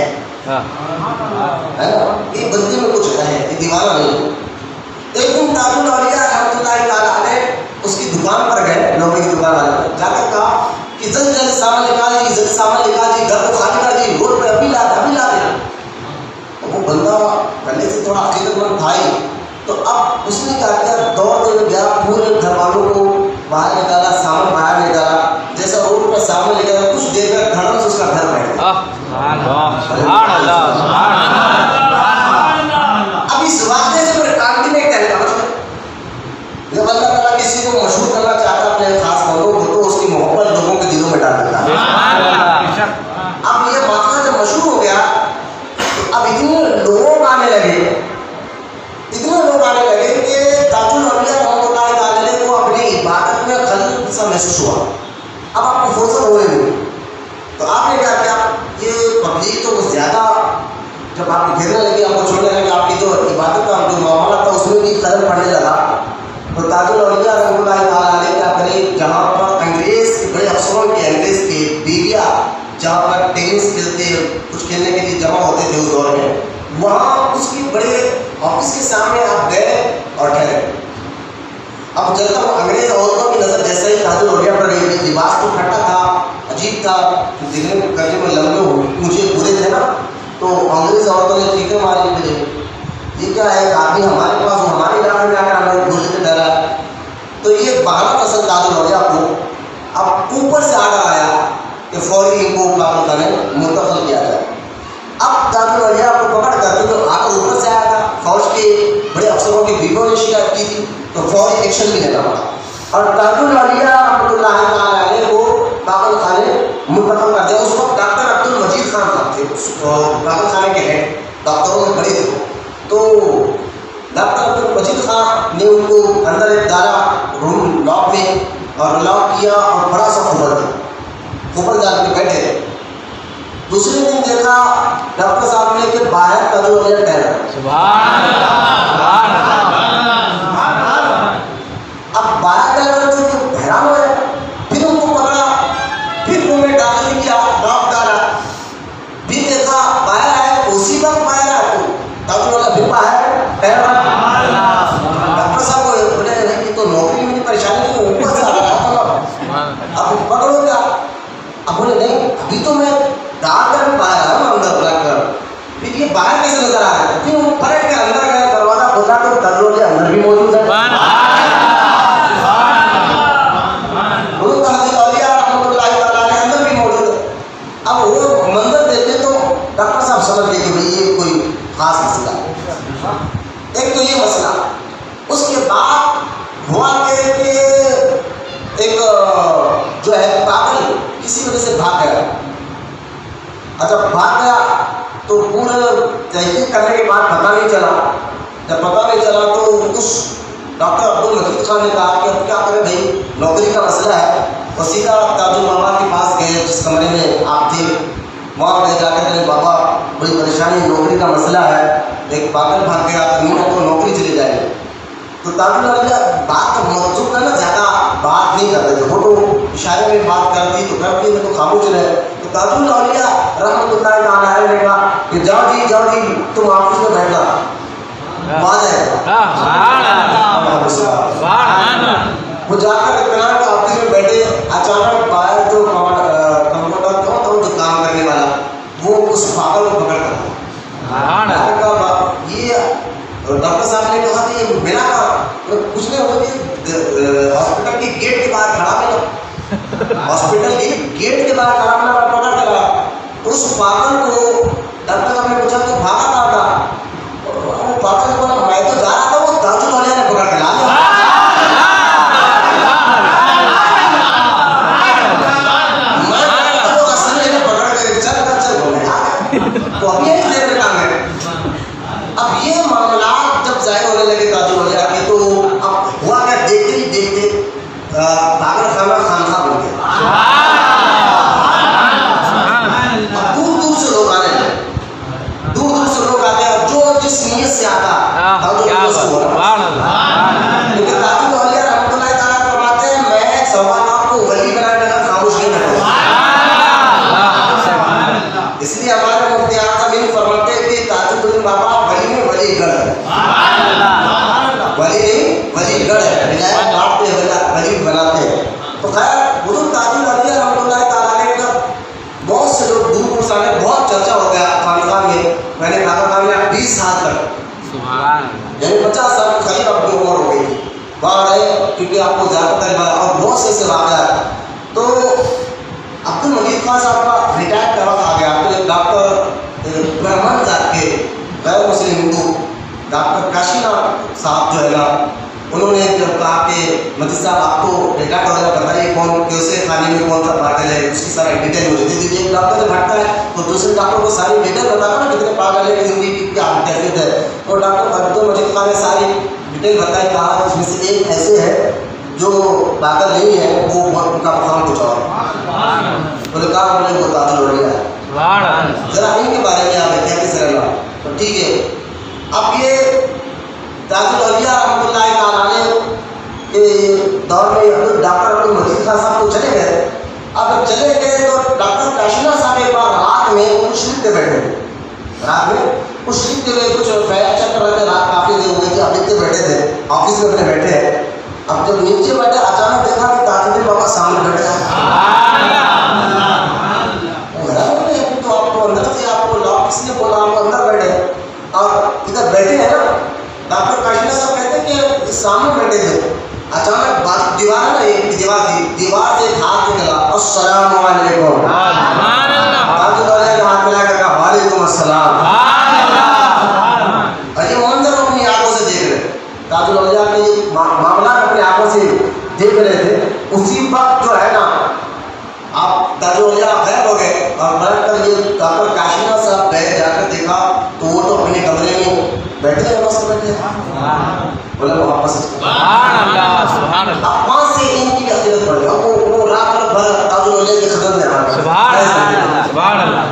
یہ بندے میں کچھ ہے یہ دیوانہ نہیں. ایک دن تاج الاولیاء رحمۃ اللہ تعالیٰ علیہ اس کی دکان پر گئے لوہے کی دکان والے جا کر کہا کہ جلد جلد سامان نکال جی جلد سامان نکال جی گھر کو خالی کر جی روڈ پہ ابھی لا ابھی لا دیں. وہ بندہ پہلے سے تھوڑا عقیدت مند تھا ہی تو اب اس نے کیا کیا دوڑ دے گیا پورے گھر والوں کو باہر نکالا سامان باہر نکالا جیسا روڈ پہ سامان نکالا کچھ دیر میں دھڑم سے اس کا گھر بیٹھ گیا. اب اس واقعے سے میرے کام کی نہیں کہنے کا جب اللہ تعالیٰ کسی کو مشہور کرنا چاہتا ہے اپنے خاص بندوں کو تو اس کی محبت لوگوں کے دلوں میں ڈال دیتا ہے. اب یہ واقعہ جب مشہور ہو گیا تو اب اتنے لوگ آنے لگے اتنے لوگ آنے لگے کہ تاج الاولیاء رحمۃ اللہ تعالیٰ کو اپنی عبادت میں خلل سا محسوس ہوا. اب آپ کو فرصت ہوئے نہیں تو آپ نے کیا کیا یہ پبلک تو زیادہ جب آپ گھیرنے لگے آپ کو چھوڑنے لگے آپ کی جو عبادت کا جو معاملہ تھا اس میں بھی خلل پڑنے لگا تو تاج الاولیاء رحمۃ اللہ تعالیٰ علیہ کیا کرے جہاں پر انگریز کے بڑے افسروں کے انگریز کے بیویاں جہاں پر ٹینس کھیلتے کچھ کھیلنے کے لیے جمع ہوتے تھے اس دور میں وہاں اس کی بڑے آفس کے سامنے آپ گئے اور ٹھہرے. اب جب تک انگریز عورتوں کی نظر جیسے ہی تاج الاولیاء پر گئی لباس تو پھٹا تھا عجیب تھا دکھنے کرنے میں لمبے مجھے پورے تھے نا تو انگریز عورتوں نے چیخیں ماری مجھے یہ کیا ہے آدمی ہمارے پاس ہمارے علاقے میں آ کر ہمیں گھوشت ڈرا ہے. تو یہ بہانہ پسند تاج الاولیاء کو اب اوپر سے آڈر آیا کہ فوری ان کو پاگل کرنے منتقل کیا جائے. اب تاج الاولیاء کو پکڑ کر کے جو آڈر اوپر سے آیا تھا فوج کے بڑے افسروں کی بیویوں نے شکایت کی تھی تو فوری ایکشن بھی لینا پڑا اور تاج الاولیاء رحمۃ اللہ تعالیٰ علیہ کو پاگل خانے منتقل کر دیا. اس وقت ڈاکٹر عبد المجید خان صاحب تھے پاگل خانے کے ہیڈ ڈاکٹروں میں بڑے تھے تو ڈاکٹر عبد المجید خان نے ان کو اندر ایک دارا روم لاک میں اور لاک کیا اور بڑا سا کھوپڑ تھا کھوپڑ جا کے بیٹھے. دوسرے دن دیکھا ڈاکٹر صاحب نے کہ باہر تاج الاولیاء ٹہرا. اب باہر ٹہرا تو حیران ہو گیا پھر ان کو پکڑا پھر روم میں داخل کیا لاک ڈالا پھر دیکھا باہر آئے اسی وقت باہر آئے تاج الاولیاء پھر باہر ٹہرا. ڈاکٹر صاحب کو بولے نہیں تو نوکری میں پریشانی تو اوپر سے آ رہا تھا اب پکڑو کیا. اب بولے نہیں ابھی تو میں ڈال کر باہر آیا ہوں اندر لگ کر پھر یہ باہر کیسے نظر آ رہا ہے پھر وہ پلٹ کے اندر گیا دروازہ کھولا تو تاج الاولیاء اندر بھی موجود ہے. وہ تاج الاولیاء رحمۃ اللہ تعالیٰ علیہ اندر بھی موجود ہے. اب وہ منظر دیکھے تو ڈاکٹر صاحب سمجھ گئے کہ بھائی یہ کوئی خاص مسئلہ ہے. ایک تو یہ مسئلہ اس کے بعد ہوا کہ ایک جو ہے پاگل کسی وجہ سے بھاگ گیا. اچھا بھاگ گیا تو پورے تحقیق کرنے کے بعد پتہ نہیں چلا. جب پتہ نہیں چلا تو اس ڈاکٹر عبد المجید خان نے کہا کہ اب کیا کریں بھائی نوکری کا مسئلہ ہے. وہ سیدھا تاج بابا کے پاس گئے جس کمرے میں آپ تھے وہاں پہ جا کے کہیں بابا بڑی پریشانی نوکری کا مسئلہ ہے ایک پاگل بھاگ گیا تمہیں تو نوکری چلی جائے گی. تو تاج الاولیاء بات کا مقصود ہے نا زیادہ بات نہیں کرتے تھے وہ تو اشارے میں بات کرتی تو کرتی میں تو خاموش رہے. تو تاج الاولیاء رحمۃ اللہ تعالیٰ علیہ نے کہا کہ جاؤ جی جاؤ جی تم آفس میں بیٹھنا بات ہے. وہ جا کر اطلاع کے آفس میں بیٹھے اچانک باہر جو کمپیوٹر تھا تو جو کام کرنے والا وہ اس پاگل کو پکڑ کر یہ ڈاکٹر صاحب نے کہا کہ یہ میرا کام کچھ نہیں ہوتی हॉस्पिटल के गेट के बाहर खड़ा मिला, हॉस्पिटल के गेट के बाहर खड़ा मिला और पकड़ लगा। उस पागल को डॉक्टर साहब ने पूछा कि भागा कहाँ था? वो पागल को बोला मैं तो जा रहा था, वो ताजुल औलिया ने पकड़ के ला लिया। मैं तो असल में इन्हें पकड़ के चल कर चल बोले यार, तो अभी यही देर में काम है। अब ये मामला जब जाहिर होने लगे ताजुल औलिया के, तो अब हुआ क्या, देखते ही देखते पागल खाना खानसा बन गया। अब दूर दूर से लोग आने लगे, दूर दूर से लोग आते हैं, जो जिस नीयत से आता ताजुल औलिया उसको बोला। लेकिन ताजुल औलिया रहमतुल्लाह ताला फरमाते हैं मैं सवाल आपको वली बनाने लगा, खामोश नहीं बैठा। इसलिए हमारे मुफ्ती आज़म इन फरमाते हैं कि ताजुद्दीन बाबा वली में वलीगढ़ है, वली नहीं वलीगढ़ है, विलायत बांटते हैं, वली बनाते हैं। तो खैर बुजुर्ग ताजुल औलिया रहमतुल्लाह ताला ने जब बहुत से लोग दूर दूर से आने, बहुत चर्चा हो गया खानकाह में। मैंने खानकाह में बीस साल तक यानी पचास साल के करीब अपनी उम्र हो गई थी वहाँ रहे, क्योंकि आपको ज़्यादातर और बहुत से से वाक़या। तो अब्दुल मजीद खान साहब का रिटायर्ड का वक्त आ गया, तो एक डॉक्टर ब्राह्मण जात के गैर मुस्लिम हिंदू डॉक्टर काशीनाथ साहब जो है ना, उन्होंने जब कहा कि मजीद साहब आपको रिटायर्ड वगैरह बताइए कौन कैसे खाने में कौन सा पागल है, उसकी सारी डिटेल मुझे दे दीजिए। एक डॉक्टर जब हटता है तो दूसरे डॉक्टर को सारी डिटेल बताता ना, कितने पागल है, जिंदगी की क्या कैफियत है। तो डॉक्टर अब्दुल मजीद खान ने सारी डिटेल बताई, कहा उसमें से एक ऐसे है जो पागल नहीं है, वो बहुत उनका मकाम कुछ और बोले कहा हमने वो ताजुल औलिया है, जरा इनके बारे में आप क्या किस रहना। तो ठीक है, अब ये ताजुल औलिया रहमतुल्लाह ताला के दौर में डॉक्टर अब्दुल मजीद खान साहब तो चले गए। अब चले गए तो डॉक्टर काशीनाथ साहब एक बार रात में कुछ लिखते बैठे, रात में कुछ लिखते हुए कुछ फैल चल रहे थे, रात काफ़ी देर हो गई थी, अब लिखते बैठे थे, ऑफिस में अपने बैठे हैं। अब जब नीचे बैठे अचानक देखा कि ताजुद्दीन बाबा सामने बैठे हैं। तो आपको अंदर से आपको लॉक किसने बोला, आपको अंदर बैठे और इधर बैठे हैं ना। डॉक्टर काशीनाथ साहब कहते हैं कि सामने बैठे थे, अचानक बात दीवार है ना, एक दीवार थी, दीवार से एक हाथ निकला, अस्सलाम वालेकुम। ताजुल औलिया ने हाथ मिलाकर कहा वालेकुम अस्सलाम। और ये मंजर अपनी आंखों से देख रहे, ताजुल औलिया की मामला अपनी आंखों से देख रहे थे। उसी वक्त जो है ना, आप ताजुल औलिया गायब हो गए और बैठ कर ये डॉक्टर काशीनाथ साहब गए, जाकर देखा तो वो तो अपने कमरे में बैठे हैं, बस बैठे बोले वो वापस पाँच से इनकी भी अकीदत बढ़ गया, वो वो रात भर ताजुल औलिया की खदमत में आ गए।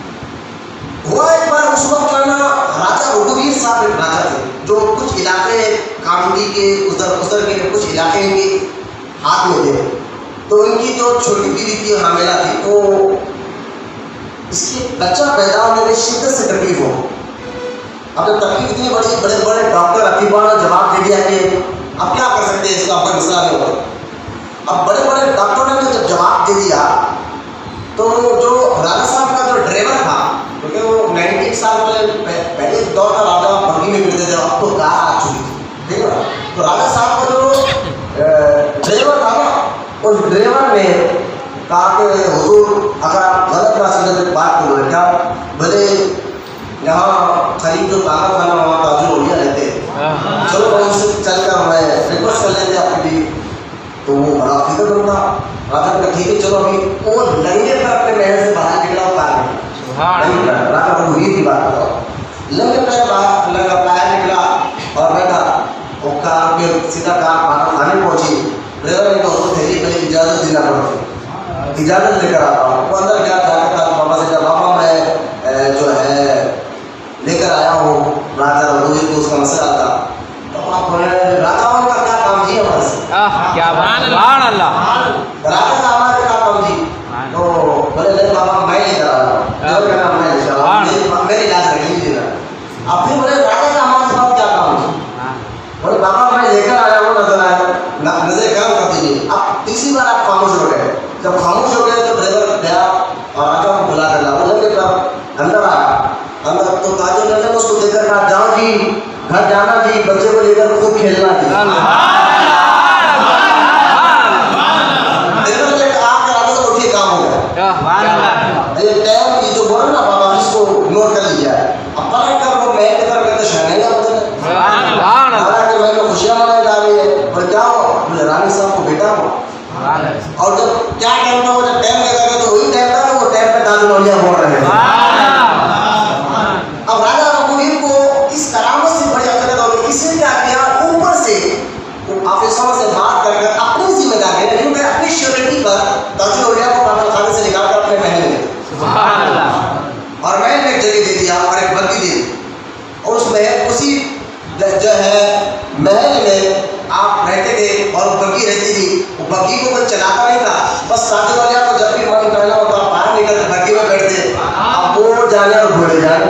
हुआ एक बार उस वक्त जो है ना, राजा रघुवीर साहब एक राजा थे, जो कुछ इलाके कामगी के उधर उधर के कुछ इलाके के हाथ में थे। तो इनकी जो छोटी बीवी थी हामिला थी, तो इसके बच्चा पैदा होने में शिद्दत से तकलीफ हो। अब जब तकलीफ इतनी बड़ी, बड़े बड़े डॉक्टर अतीबा ने जवाब दे दिया कि अब क्या कर सकते हैं, इसका कोई मसला नहीं होगा। अब बड़े बड़े डॉक्टरों ने जब जवाब दे दिया तो जो राजा साहब का जो ड्राइवर था, क्योंकि वो नाइन्टी साल पहले पहले दौर का राजा बग्गी में फिरते थे, अब तो कार आ चुकी थी, ठीक है। तो राजा साहब का जो ड्राइवर था ना, उस ड्राइवर ने कहा कि हुजूर अगर आप गलत रास्ते से बात करो क्या, भले यहाँ करीब जो पागल खाना वहाँ ताजुल औलिया रहते हैं, चलो उनसे चल कर मैं रिक्वेस्ट कर लेते अपनी। तो वो बड़ा फिक्र बनता, राजा ने ठीक है चलो अभी। वो लंगे पर अपने महल से बाहर निकला, उतार राजा रघुवीर की बात करो, लंगे पैर बाहर लगा पैर निकला और बैठा, और कार के सीधा कार खाने पहुंची। ड्राइवर ने कहा थैली पहले इजाज़त देना पड़ती, इजाज़त लेकर आता हूँ। वो अंदर गया, जाकर कहा बाबा से, कहा बाबा मैं जो है लेकर आया हूँ राजा रघुवीर को, उसका मसला था। तो आप राजाओं का क्या काम जी हमारे से, क्या सुभान अल्लाह, राजा का हमारे क्या काम जी। तो बोले नहीं बाबा मैं लेकर आ रहा हूँ, मैं लेकर आ रहा हूँ, मेरी इलाज नहीं देना। अब फिर बोले राजा का हमारे साथ क्या काम जी, बोले बाबा मैं लेकर आया हूँ, नजर आया नजर गर्म कर दीजिए। अब तीसरी बार आप खामोश हो गए, जब खामोश हो गए तो ड्राइवर गया और राजा को बुला कर ला, बोले तब अंदर आया, अंदर तो ताजुल औलिया ने उसको देखकर कहा जाओ जी घर जाना जी, बच्चे को लेकर खूब खेलना जी। छोड़ रहे हैं। अब राजा रघुवीर को इस करामत से बड़ी अकल हो गई, इसने क्या किया, ऊपर से ऑफिसरों से बात करके अपनी जिम्मेदारी लेकिन मैं अपनी श्योरिटी पर ताजुल औलिया को पागल खाने से निकाल कर अपने महल में और महल में एक जगह दे दिया और एक बग्गी दे दी और उसमें उसी जो है महल में आप रहते थे और बग्गी रहती थी। वो बग्गी को कोई चलाता नहीं था, बस ताजुल औलिया को जब भी मन करना होता बाहर निकल बग्गी में बैठते, अब वो जाने और घोड़े जाने।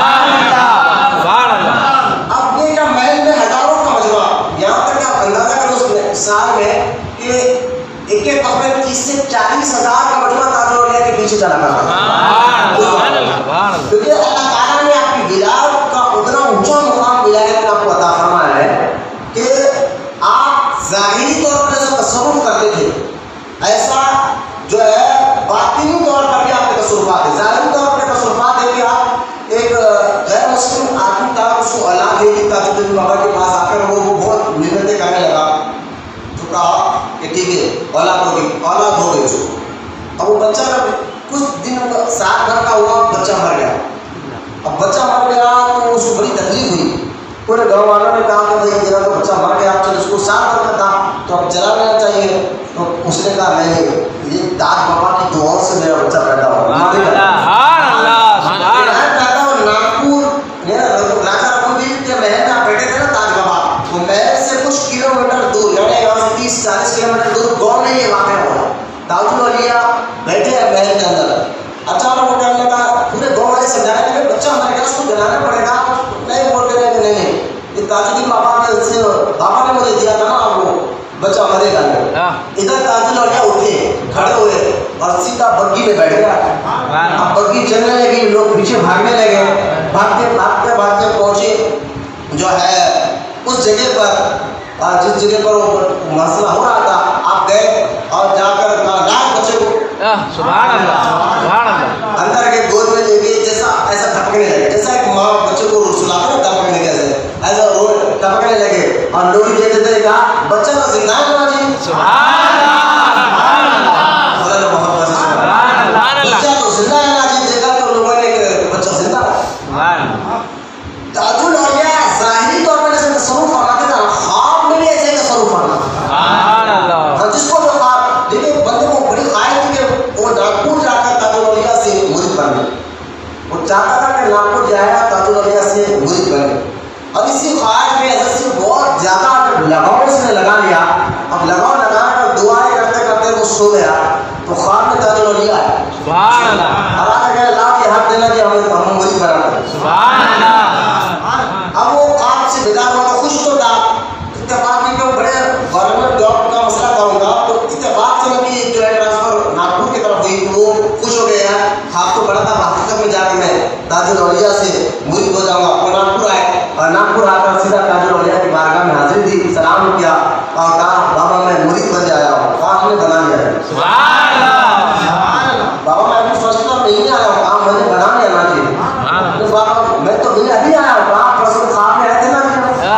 अब ये क्या महल में हजारों का मजमा, यहाँ तक आप अंदाजा करो उसमें साल में कि एक एक कमरे में तीस से चालीस हजार का मजमा ताजुल औलिया के पीछे चला गया, क्योंकि अल्लाह ताला ने आपकी विलायत का उतना ऊंचा मुकाम विलायत में आपको अता फरमाया है कि आप ज़ाहिरी तौर पर जैसा तसव्वुर करते थे, ऐसा जो है बातिनी तौर पर भी आपके तसव्वुरात है। ज़ाहिरी तौर पर तसव्वुरात है कि आप एक गैर मुस्लिम आदमी था, उसको औलाद दे दी ताजुद्दीन बाबा के पास आकर वो वो बहुत मिन्नतें करने लगा, तो कहा कि ठीक है औलाद होगी, औलाद हो गई उसको। अब वो बच्चा जब कुछ दिन सात भर का हुआ, बच्चा मर गया। अब बच्चा मर गया तो उसको बड़ी तकलीफ हुई, पूरे गाँव वालों ने कहा कि भाई तेरा तो बच्चा मर गया, अब चलो उसको सात भर का था तो अब जला लेना चाहिए। तो उसने कहा नहीं, ये दाद बाबा की दुआओं से मेरा बच्चा पैदा हुआ। नागपुर राजा रघुवीर के महल में बैठे थे ना ताज बाबा, वो महल से कुछ किलोमीटर दूर, यानी यहाँ से तीस चालीस किलोमीटर दूर गाँव में ये वाक़या हुआ। ताजुल औलिया बैठे हैं महल के अंदर, अचानक वो कहने लगा, पूरे गाँव वाले समझाने लगे बच्चा मर गया उसको जलाना पड़ेगा, नहीं बोलते रहे नहीं नहीं ये ताजुद्दीन बाबा ने से बाबा ने मुझे दिया था ना, वो बच्चा मरेगा नहीं। इधर ताजुल औलिया उठे खड़े हुए और सीधा बग्गी में बैठ गया। अब बग्गी चलने लगी, लोग पीछे भागने लगे, भागते भागते भागते पहुंचे जो है उस जगह पर जिस जगह पर वो मसला हो रहा था। आप गए और जाकर लाख बच्चे को सुभान अल्लाह सुभान अल्लाह अंदर के गोद में लेके जैसा ऐसा टपकने लगे, जैसा एक माँ बच्चे को सुलाते ना टपकने कैसे ऐसा रो टपकने लगे और लोग देखते थे कहा बच्चा तो जिंदा है ना जी, सुभान अल्लाह मोहम्मद बच्चा तो जिंदा है ना जी। देखा तो लोगों ने बच्चा जिंदा है। ताजुल औलिया ज़ाहिरी तौर पर जैसे तसव्वुर फरमाते थे, ख्वाब में भी ऐसे तसव्वुर फरमाते थे। जिसको जो ख्वाब देखिए बंदे को बड़ी ख्वाहिश थी कि वो नागपुर जाकर ताजुल औलिया से मुरीद बने, वो चाहता था कि नागपुर जाएगा ताजुल औलिया से मुरीद बने। अब इसी ख्वाहिश में हज़रत से बहुत ज़्यादा लगाव उसने लगा लिया। अब लगाव लगाकर और दुआएं करते करते वो सो गया तो ख्वाब में ताजुल औलिया है, सुभान अल्लाह। और आके कहे ला के हाथ देना कि हमें हम मुरीद बनाते, सुभान अल्लाह। अब वो ख्वाब से बेदार हुआ, खुश तो था। इत्तेफाक की क्यों बड़े गवर्नमेंट जॉब का मसला कहूँगा तो इत्तेफाक से उनकी जो है ट्रांसफर नागपुर की तरफ हुई तो वो खुश हो गए हैं। ख्वाब तो बड़ा था, हकीकत में जाकर मैं ताजुल औलिया से मुरीद हो जाऊँगा। वो नागपुर आए और नागपुर आकर सीधा ताजुल औलिया की बारगाह में हाजिर दी, सलाम किया और कहा बाबा मैं मुरीद बन आया हूँ। कहा आपने बना लिया है, सुभान अल्लाह। बाबा मैं अभी फर्स्ट टाइम नहीं आया हूँ, कहा मैंने बना लिया ना जी। तो बाबा मैं तो नहीं अभी आया हूँ, कहा परसों ख्वाब में आए थे ना जी।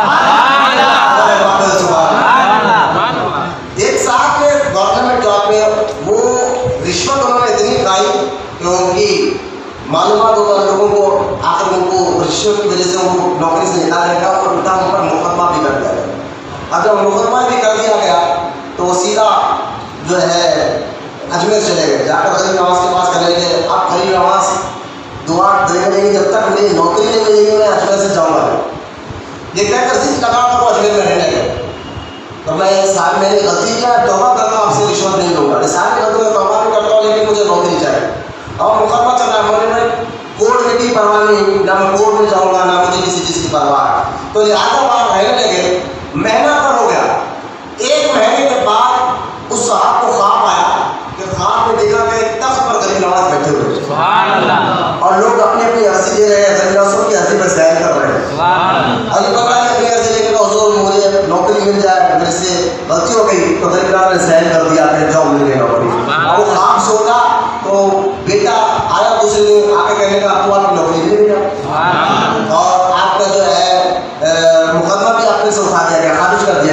एक साथ में गवर्नमेंट जॉब में वो रिश्वत उन्होंने इतनी खाई कि उनकी मालूमात होता लोगों को, आखिर उनको रिश्वत की वजह से उनको नौकरी से निकाला गया और उल्टा उन पर मुकदमा भी कर दिया गया। अब जब मुकदमा भी कर दिया गया तो वो सीधा जो है अजमेर चले गए, जाकर गरीब नवाज के पास करने लगे। अब गरीब नवाज दुआ देने लगे जब तक मेरी नौकरी नहीं मिलेगी मैं अजमेर से जाऊँगा। ये कहकर जिद लगा कर वो अजमेर में रहने लगे। तो मैं साहब मैंने गलती किया, तौबा करता हूँ, आपसे रिश्वत नहीं लूँगा। साहब गलती में तौबा भी करता हूँ लेकिन मुझे नौकरी चाहिए। और मुकदमा चल रहा है, मैंने कोर्ट में की परवाह नहीं, ना मैं कोर्ट में जाऊँगा ना मुझे किसी चीज़ की परवाह। तो लिहाजा बात रहने लगे, महीना पर हो गया। एक महीने के बाद उस साहब को ख्वाब आया कि ख्वाब में देखा कि एक तख्त पर गरीब नवाज बैठे हुए, सुभान अल्लाह। और लोग अपनी अपनी अर्जी दे रहे हैं, गरीब नवाज की अर्जी पर सैर कर रहे हैं। अली बाबा ने अपनी अर्जी लेकर हुजूर मुझे नौकरी मिल जाए, मेरे से गलती हो गई तो गरीब नवाज ने सैर कर दिया, फिर जाओ मिल गई नौकरी। वो ख्वाब सोचा तो बेटा आया दूसरे दिन आके कहने का आपको आपकी नौकरी मिल गई और आपका जो है मुकदमा भी आपने से उठा दिया गया, खारिज कर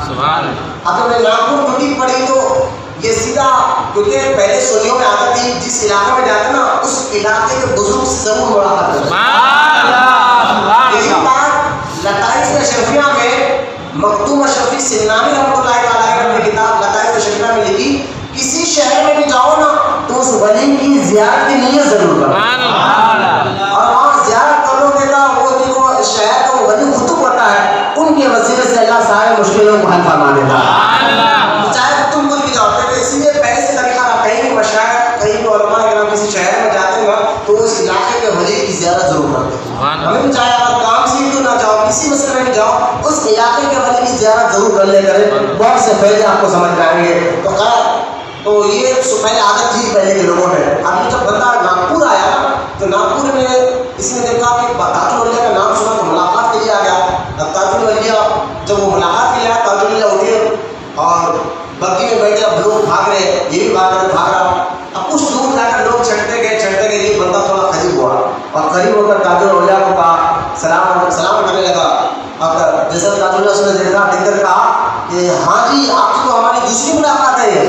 اب میں ناگپور ڈیوٹی پڑی تو یہ سیدھا، کیونکہ پہلے سنیوں میں آتا تھی جس علاقے میں جاتے نا اس علاقے کے بزرگ سے ضرور ملاقات کرتے ہیں۔ یہی بات لطائف اشرفیہ میں مختوم اشرفی سنانی رحمۃ اللہ تعالیٰ نے کتاب لطائف اشرفیہ میں لکھی، کسی شہر میں بھی جاؤ نا تو اس ولی کی زیارت کی نیت ضرور کرو، اور وہاں زیارت کرو گے نا وہ دیکھو شہر کا ولی خطب ہوتا ہے، ان کے وسیلے سے اللہ سارے مشکلوں کو حل فرما دیتا ہے، چاہے تم ملک کی جاؤ۔ اسی لیے پہلے سے طریقہ رہا، کہیں بھی مشاہد کہیں بھی علماء کرام کسی شہر میں جاتے ہیں تو اس علاقے کے ولی کی زیارت ضرور کرتے ہیں۔ ہمیں بھی چاہے اگر کام سے تو نہ جاؤ، کسی مسئلے میں بھی جاؤ، اس علاقے کے ولی کی زیارت ضرور کر لے کریں، بہت سے فائدے آپ کو سمجھ میں آئیں گے۔ تو خیر تو یہ پہلے عادت تھی پہلے کے لوگوں میں۔ ابھی جب بندہ ناگپور آیا نا تو ناگپور میں اس نے دیکھا کہ تاج الولیہ کا نام سنا تو ملاقات کے لیے آ گیا۔ اب تاج الولیہ جب وہ ملاقات کے لیے آیا، تاج الولیہ اٹھے اور بگی میں بیٹھے، اب لوگ بھاگ رہے، یہ بھی بھاگ رہے بھاگ رہا، اب کچھ دور جا کر لوگ چھٹتے گئے چھٹتے گئے، یہ بندہ تھوڑا قریب ہوا اور قریب ہو کر تاج الولیہ کو کہا، سلام سلام کرنے لگا۔ اب جیسا تاج الولیہ اس نے دیکھا دیکھ کر کہا کہ ہاں جی آپ کی تو ہماری دوسری ملاقات ہے۔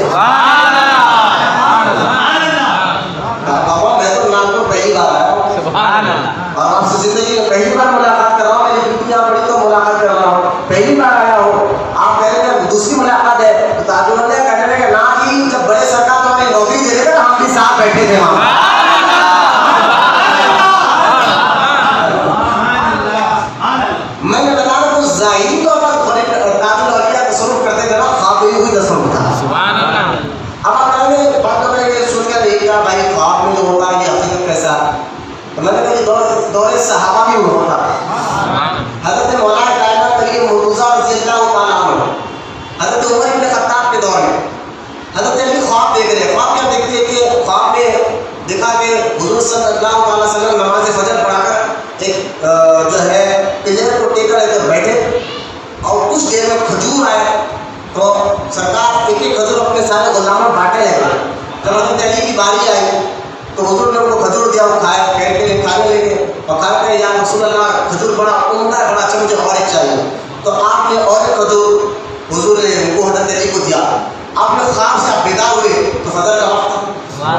بابا میں تو ناگپور پہلی بار آیا ہوں اور آپ سے زندگی میں پہلی بار ملاقات کر رہا ہوں، میری ڈیوٹی یہاں پڑی تو ملاقات کر رہا ہوں، پہلی بار آیا ہوں، آپ کہہ رہے ہیں دوسری ملاقات ہے۔ تو تاج الولیہ کہنے لگے نا کہ جب بڑے سرکار تمہاری نوکری دے رہے تھے ہم بھی ساتھ بیٹھے تھے وہاں۔ میں نے بتا رہا ہوں ظاہری طور پر تاج الولیہ تصرف کرتے تھے نا، خواب میں ہوئی تصرف تھا۔ اب آپ کہیں گے بات کر رہے ہیں سن کر دیکھا بھائی خواب میں جو ہوتا ہے یہ حقیقت کیسا ہے؟ تو میں نے کہا یہ دور دور صحابہ بھی ہوتا ہے۔ حضرت مولانا کائنات علی مرتضیٰ رضی اللہ تعالیٰ عنہ، حضرت عمر بن خطاب کے دور میں حضرت علی خواب دیکھ رہے ہیں۔ خواب کیا دیکھتے ہیں کہ خواب میں دیکھا کہ حضور صلی اللہ علیہ وسلم نماز فجر پڑھا کر ایک جو ہے پلر کو ٹیک کر بیٹھے اور کچھ دیر میں کھجور آئے تو سرکار ایک ایک کھجور اپنے سارے غلاموں بانٹے لگے۔ جب حضرت علی کی باری آئی تو حضور نے ان کو کھجور دیا، وہ کھایا، کہنے کے لیے کھانے لگے اور کھانے کے یا رسول اللہ کھجور بڑا عمدہ ہے، بڑا اچھا، مجھے اور ایک چاہیے۔ تو آپ نے اور ایک کھجور حضور نے وہ حضرت علی کو دیا۔ آپ نے خواب سے آپ بیدار ہوئے تو فجر کا وقت تھا،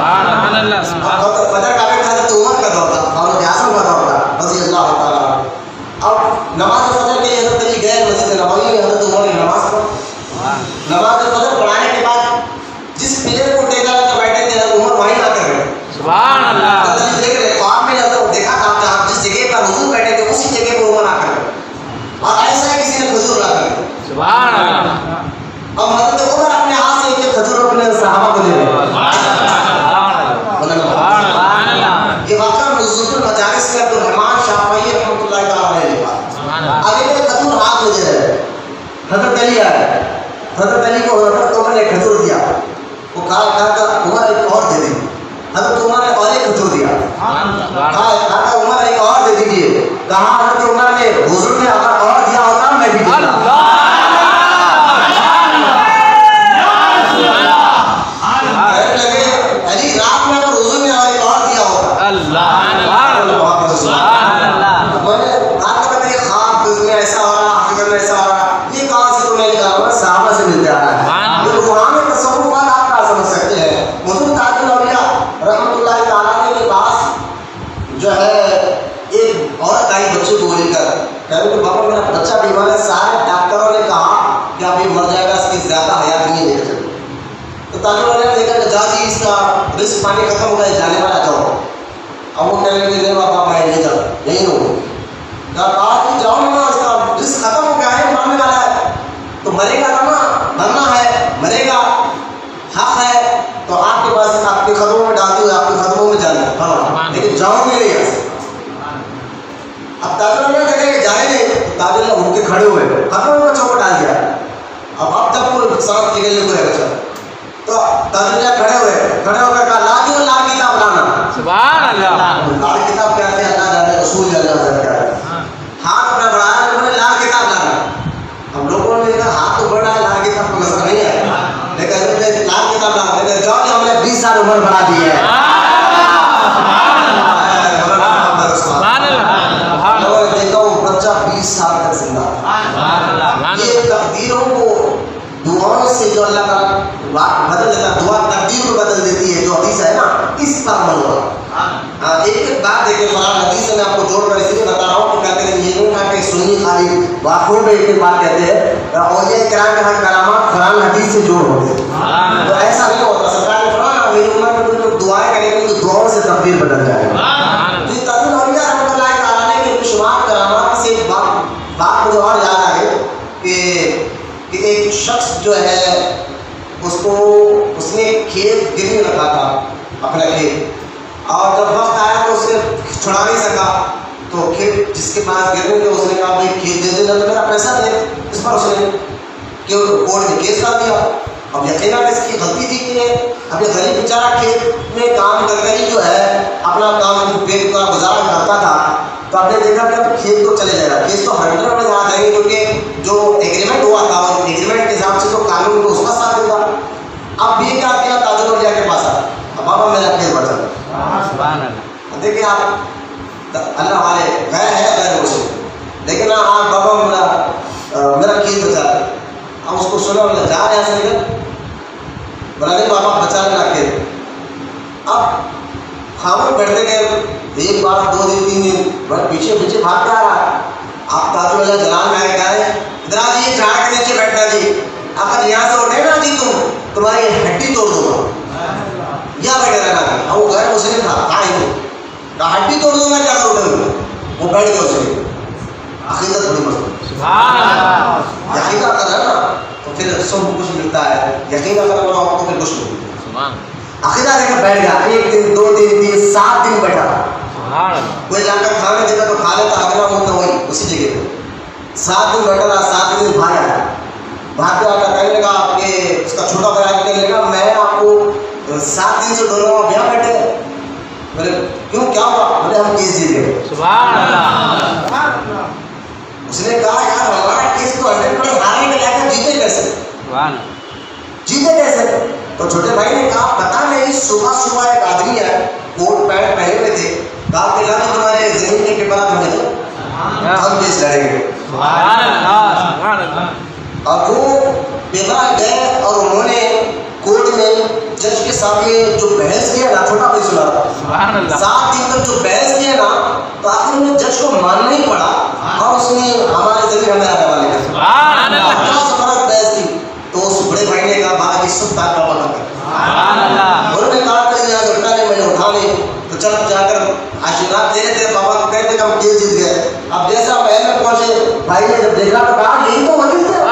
فجر کا وقت حضرت عمر کا دور تھا، فاروق اعظم کا دور تھا رضی اللہ تعالیٰ عنہ۔ اب نماز فجر کے لیے حضرت علی گئے مسجد نبوی میں، حضرت عمر نے نماز پڑھی۔ نماز فجر پڑھانے کے بعد جس پلر کو ٹیکا کر بیٹھے تھے حضرت عمر وہیں آ کر گئے۔ سبحان اللہ۔ حضرت علی دیکھ رہے خواب میں حضرت دیکھا تھا کہ آپ جس جگہ پر حضور بیٹھے تھے اسی جگہ پر عمر آ کر گئے اور ایسا ہی کسی نے کھجور لا کر گئے۔ سبحان اللہ۔ اب حضرت عمر اپنے ہاتھ سے ایک کھجور اپنے صحابہ کو دے رہے ہیں۔ یہ واقعہ نزول المجالس میں عبد الرحمن شافعی رحمۃ اللہ تعالیٰ نے لکھا۔ آگے میں کھجور ہاتھ میں دے رہے ہیں، حضرت علی آئے، حضرت علی کو حضرت عمر نے کھجور دیا، وہ کھا کھا کر عمر ایک اور دے دی، حضرت عمر نے اور ایک کھجور دیا، کھا کھا کر عمر ایک اور دے دیجیے، کہا حضرت عمر نے حضور نے اگر اور دیا ہوتا میں بھی دیتا۔ بابا میرا بچہ بیمار ہے، سارے ڈاکٹروں نے کہا کہ ابھی مر جائے گا، اس کی زیادہ حیات نہیں لے کر چلو۔ تو تاج الولیہ نے دیکھا کہ جا جی اس کا رزق پانی ختم ہو گیا، جانے والا جاؤ۔ اب وہ کہنے لگے نہیں بابا میں نہیں جاؤں، نہیں ہوں۔ کہا کہ جاؤ نا، اس کا رزق ختم ہو گیا ہے، مرنے والا ہے تو مرے گا نا، مرنا ہے، مرے گا، حق ہے تو آپ کے پاس آپ کے قدموں میں ڈالتے ہوئے آپ کے قدموں میں جانا، ہاں لیکن جاؤ گے نہیں ایسے۔ اب تاج الولیہ کہتے ہیں جانے نہیں، تاج الولیہ اٹھ کے کھڑے ہوئے، قدموں میں چوک ڈال دیا۔ اب اب جب وہ سانس نکلنے کو ہے بچہ تو تاج الولیہ کھڑے ہوئے، کھڑے ہو کر کہا لا کیوں لا کتاب لانا۔ سبحان اللہ۔ لال کتاب کیا ہے؟ اللہ جانے، رسول جانے کیا ہے۔ ہاتھ اپنا بڑھایا، انہوں نے لال کتاب لانا۔ ہم لوگوں نے کہا ہاتھ تو بڑھا ہے، لال کتاب کو نظر نہیں ہے، لیکن لال کتاب لانا، لیکن جاؤ ہم نے بیس سال عمر بڑھا دی ہے۔ بیس سال تک زندہ، یہ تقدیروں کو سے جو اللہ تعالیٰ بدل دیتا ہے، دعا تقدیر کو بدل دیتی ہے، جو حدیث ہے نا اس پر عمل ہوا۔ ایک ایک بات دیکھیں قرآن حدیث سے میں آپ کو جوڑ کر اس لیے بتا رہا ہوں کہ کہتے ہیں یہ نہیں کہا کہ سنی خالی واقعوں میں ایک بات کہتے ہیں، اولیاء کرام کے ہر کرامات قرآن حدیث سے جوڑ ہوتے ہیں، تو ایسا نہیں ہوتا۔ سرکار نے فرمایا میری امت میں جو دعائیں کریں گے تو دعاؤں سے تقدیر بدل جائے گا۔ تو یہ تاج الاولیاء رحمۃ اللہ تعالیٰ نے بے شمار کرامات سے ایک بات بات مجھے اور یاد آئی کہ کہ ایک شخص جو ہے اس کو اس نے کھیت گرنے رکھا تھا اپنا کھیت، اور جب وقت آیا تو اس نے چھڑا نہیں سکا، تو کھیت جس کے پاس گرنے کے اس نے کہا بھائی کھیت دے دے تو میرا پیسہ دے، اس پر اس نے کہ کورٹ میں کیس ڈال دیا۔ اب یقیناً اس کی غلطی تھی کہ اب یہ غریب بیچارہ کھیت میں کام کر کر ہی جو ہے اپنا کام پیٹ کا گزارا کرتا تھا، تو آپ نے دیکھا کہ اب کھیت تو چلے جائے گا، کیس تو ہنڈریڈ میں جہاں جائیں گے کیونکہ جو ایگریمنٹ ہوا تھا اور ایگریمنٹ کے حساب سے تو قانون کو اس کا ساتھ دیتا۔ اب یہ کیا کیا تاج الاولیاء کے پاس آ اب بابا میرا کھیت بچا، دیکھیں آپ اللہ والے غیر ہے غیر مسلم، لیکن آپ بابا میرا میرا کھیت بچا ہے، اب اس کو سنا بولا جا رہے سے نکل بولا نہیں بابا بچا لینا کھیت۔ اب خاموش بیٹھتے گئے، ایک بار دو دن تین دن بس پیچھے پیچھے بھاگ کے آ رہا ہے۔ آپ تاج الاولیاء جلال میں آئے گئے ادھر آ جی جھاڑ کے نیچے بیٹھنا جی، اگر یہاں سے اٹھے نا جی تم تمہاری ہڈی توڑ دوں گا یا وغیرہ نہ کہ وہ غیر مسلم تھا کہا ہی کہا ہڈی توڑ دوں گا کیا کرو گے، وہ بیٹھ گئے اس نے عقیدت بڑی مضبوط، یقین کر رہا ہے نا تو پھر سب کو کچھ ملتا ہے، یقین اگر رہا ہو تو پھر کچھ نہیں ملتا۔ عقیدہ دے کے بیٹھ گیا، ایک دن دو دن تین سات دن بیٹھا، کوئی جا کر کھانے دیتا تو کھا لیتا، اگلا ہوتا وہی اسی جگہ پہ سات دن بیٹھا رہا، سات دن بھاگ آیا، بھاگ کے آ کر کہنے لگا کہ اس کا چھوٹا بھائی کہنے لگا میں آپ کو سات دن سے ڈھونڈ رہا ہوں، یہاں بیٹھے۔ بولے کیوں کیا ہوا؟ بولے ہم کیس جیت گئے۔ سبحان اللہ۔ اس نے کہا یار ہمارا کیس تو ہنڈریڈ پرسینٹ ہارنے کے لائق، جیتے کیسے؟ جیتے کیسے؟ تو چھوٹے بھائی نے کہا پتا نہیں، صبح صبح ایک آدمی ہے کوٹ پینٹ پہنے ہوئے تھے، کہا کہ لانا تمہارے زمین کے پیپر ہمیں دو ہم کیس لڑیں گے۔ اور وہ پیپر گئے اور انہوں نے کورٹ میں جج کے سامنے جو بحث کیا نا، چھوٹا بھائی سنا رہا سات دن تک جو بحث کیا نا، تو آخر میں جج کو ماننا ہی پڑا اور اس نے ہمارے زمین ہمیں آنے والے کیا زبردست بحث کی۔ تو اس بڑے بھائی نے کہا بھائی سب بات کا پتہ کر، انہوں نے کہا کہ یہاں گھٹنا نے میں نے اٹھا لی تو چل جا کر آشیواد دے تیرے بابا کو کہتے کہ ہم کیس جیت گئے۔ اب جیسا محل میں پہنچے بھائی نے جب دیکھا تو کہا یہی تو وکیل تھے،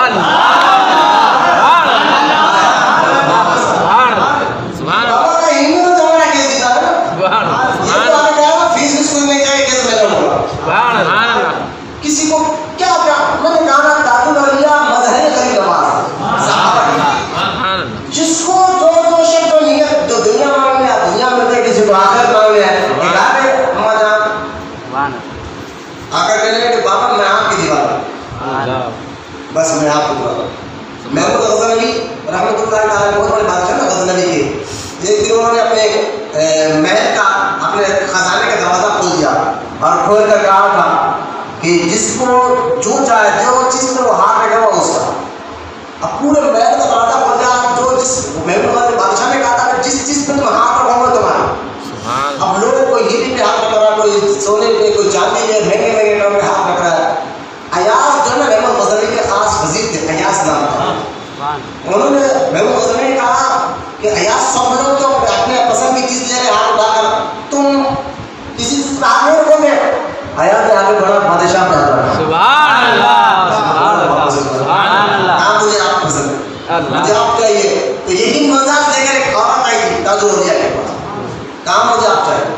بابا کا ہی تو ہمارا کیس جیتا ہے نا، یہ تو آگے کہا فیس بھی اسکول میں جائے کیس میرا ہوگا۔ کسی کو کیا کیا میں نے کہا تاج الاولیاء مظہر غریب نواز صحابہ جس کو جو جو شک جو نیت جو دنیا مانگ لیا دنیا ملتا ہے، کسی کو آخرت مانگ لیا ہے، ایک آگے اما جان آ کر کہنے لگے کہ بابا میں آپ کی دیوار ہوں، بس میں آپ کو دیوار ہوں۔ محمود غزنوی رحمۃ اللہ تعالیٰ بہت بڑے بادشاہ نا غزنوی کے، ایک دن انہوں نے اپنے محل کا اپنے خزانے کا دروازہ کھول دیا اور کھول کر کہا تھا کہ جس کو جو چاہے جو چیز میں وہ ہاتھ رکھے وہ اس کا، اب پورے محل کا دروازہ کھول دیا، جو جس محمود بادشاہ نے کہا تھا کہ جس چیز پہ تم ہاتھ رکھو گے تمہارا، اب لوگ کوئی ہیری پہ ہاتھ رکھ رہا ہے، کوئی سونے پہ، کوئی چاندی پہ، مہنگے مہنگے کام پہ ہاتھ رکھ رہا ہے۔ ایاز جو ہے نا محمود غزنوی کے خاص وزیر تھے، ایاز نام تھا، انہوں نے محمود غزنوی نے کہا کہ ایاز سب لوگ جو اپنے پسند کی چیز لے رہے ہاتھ اٹھا کر، تم کسی چیز پہ ہاتھ نہیں رکھو گے؟ ایاز نے آگے بڑھا بادشاہ پہ ہاتھ رکھا، سبحان اللہ سبحان اللہ، کہا مجھے آپ پسند ہے، مجھے آپ چاہیے۔ تو یہی مزاج لے کر ایک عورت آئی تھی تاج الاولیاء کے پاس، کہا مجھے آپ چاہیے،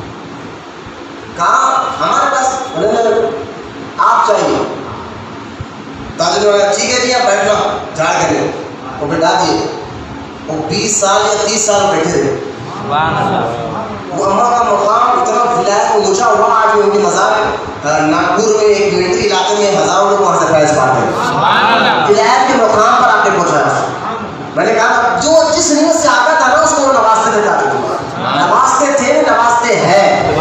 کہا ہمارے پاس آپ چاہیے۔ تاج الاولیاء ٹھیک ہے جی آپ بیٹھنا، جھاڑ کے لے وہ بٹھا دیے، وہ بیس سال یا تیس سال بیٹھے رہے، وہ اماں کا مقام اتنا بھلایا وہ اونچا ہوا، آج ان کی مزار ناگپور میں ایک ملٹری علاقے میں ہزاروں لوگ وہاں سے فیض پاتے ہیں، ولایت کے مقام پر آ کے پہنچایا۔ میں نے کہا جو جس نیت سے آتا تھا نا اس کو وہ نوازتے تھے، تاج الاولیاء نوازتے تھے، نوازتے ہیں،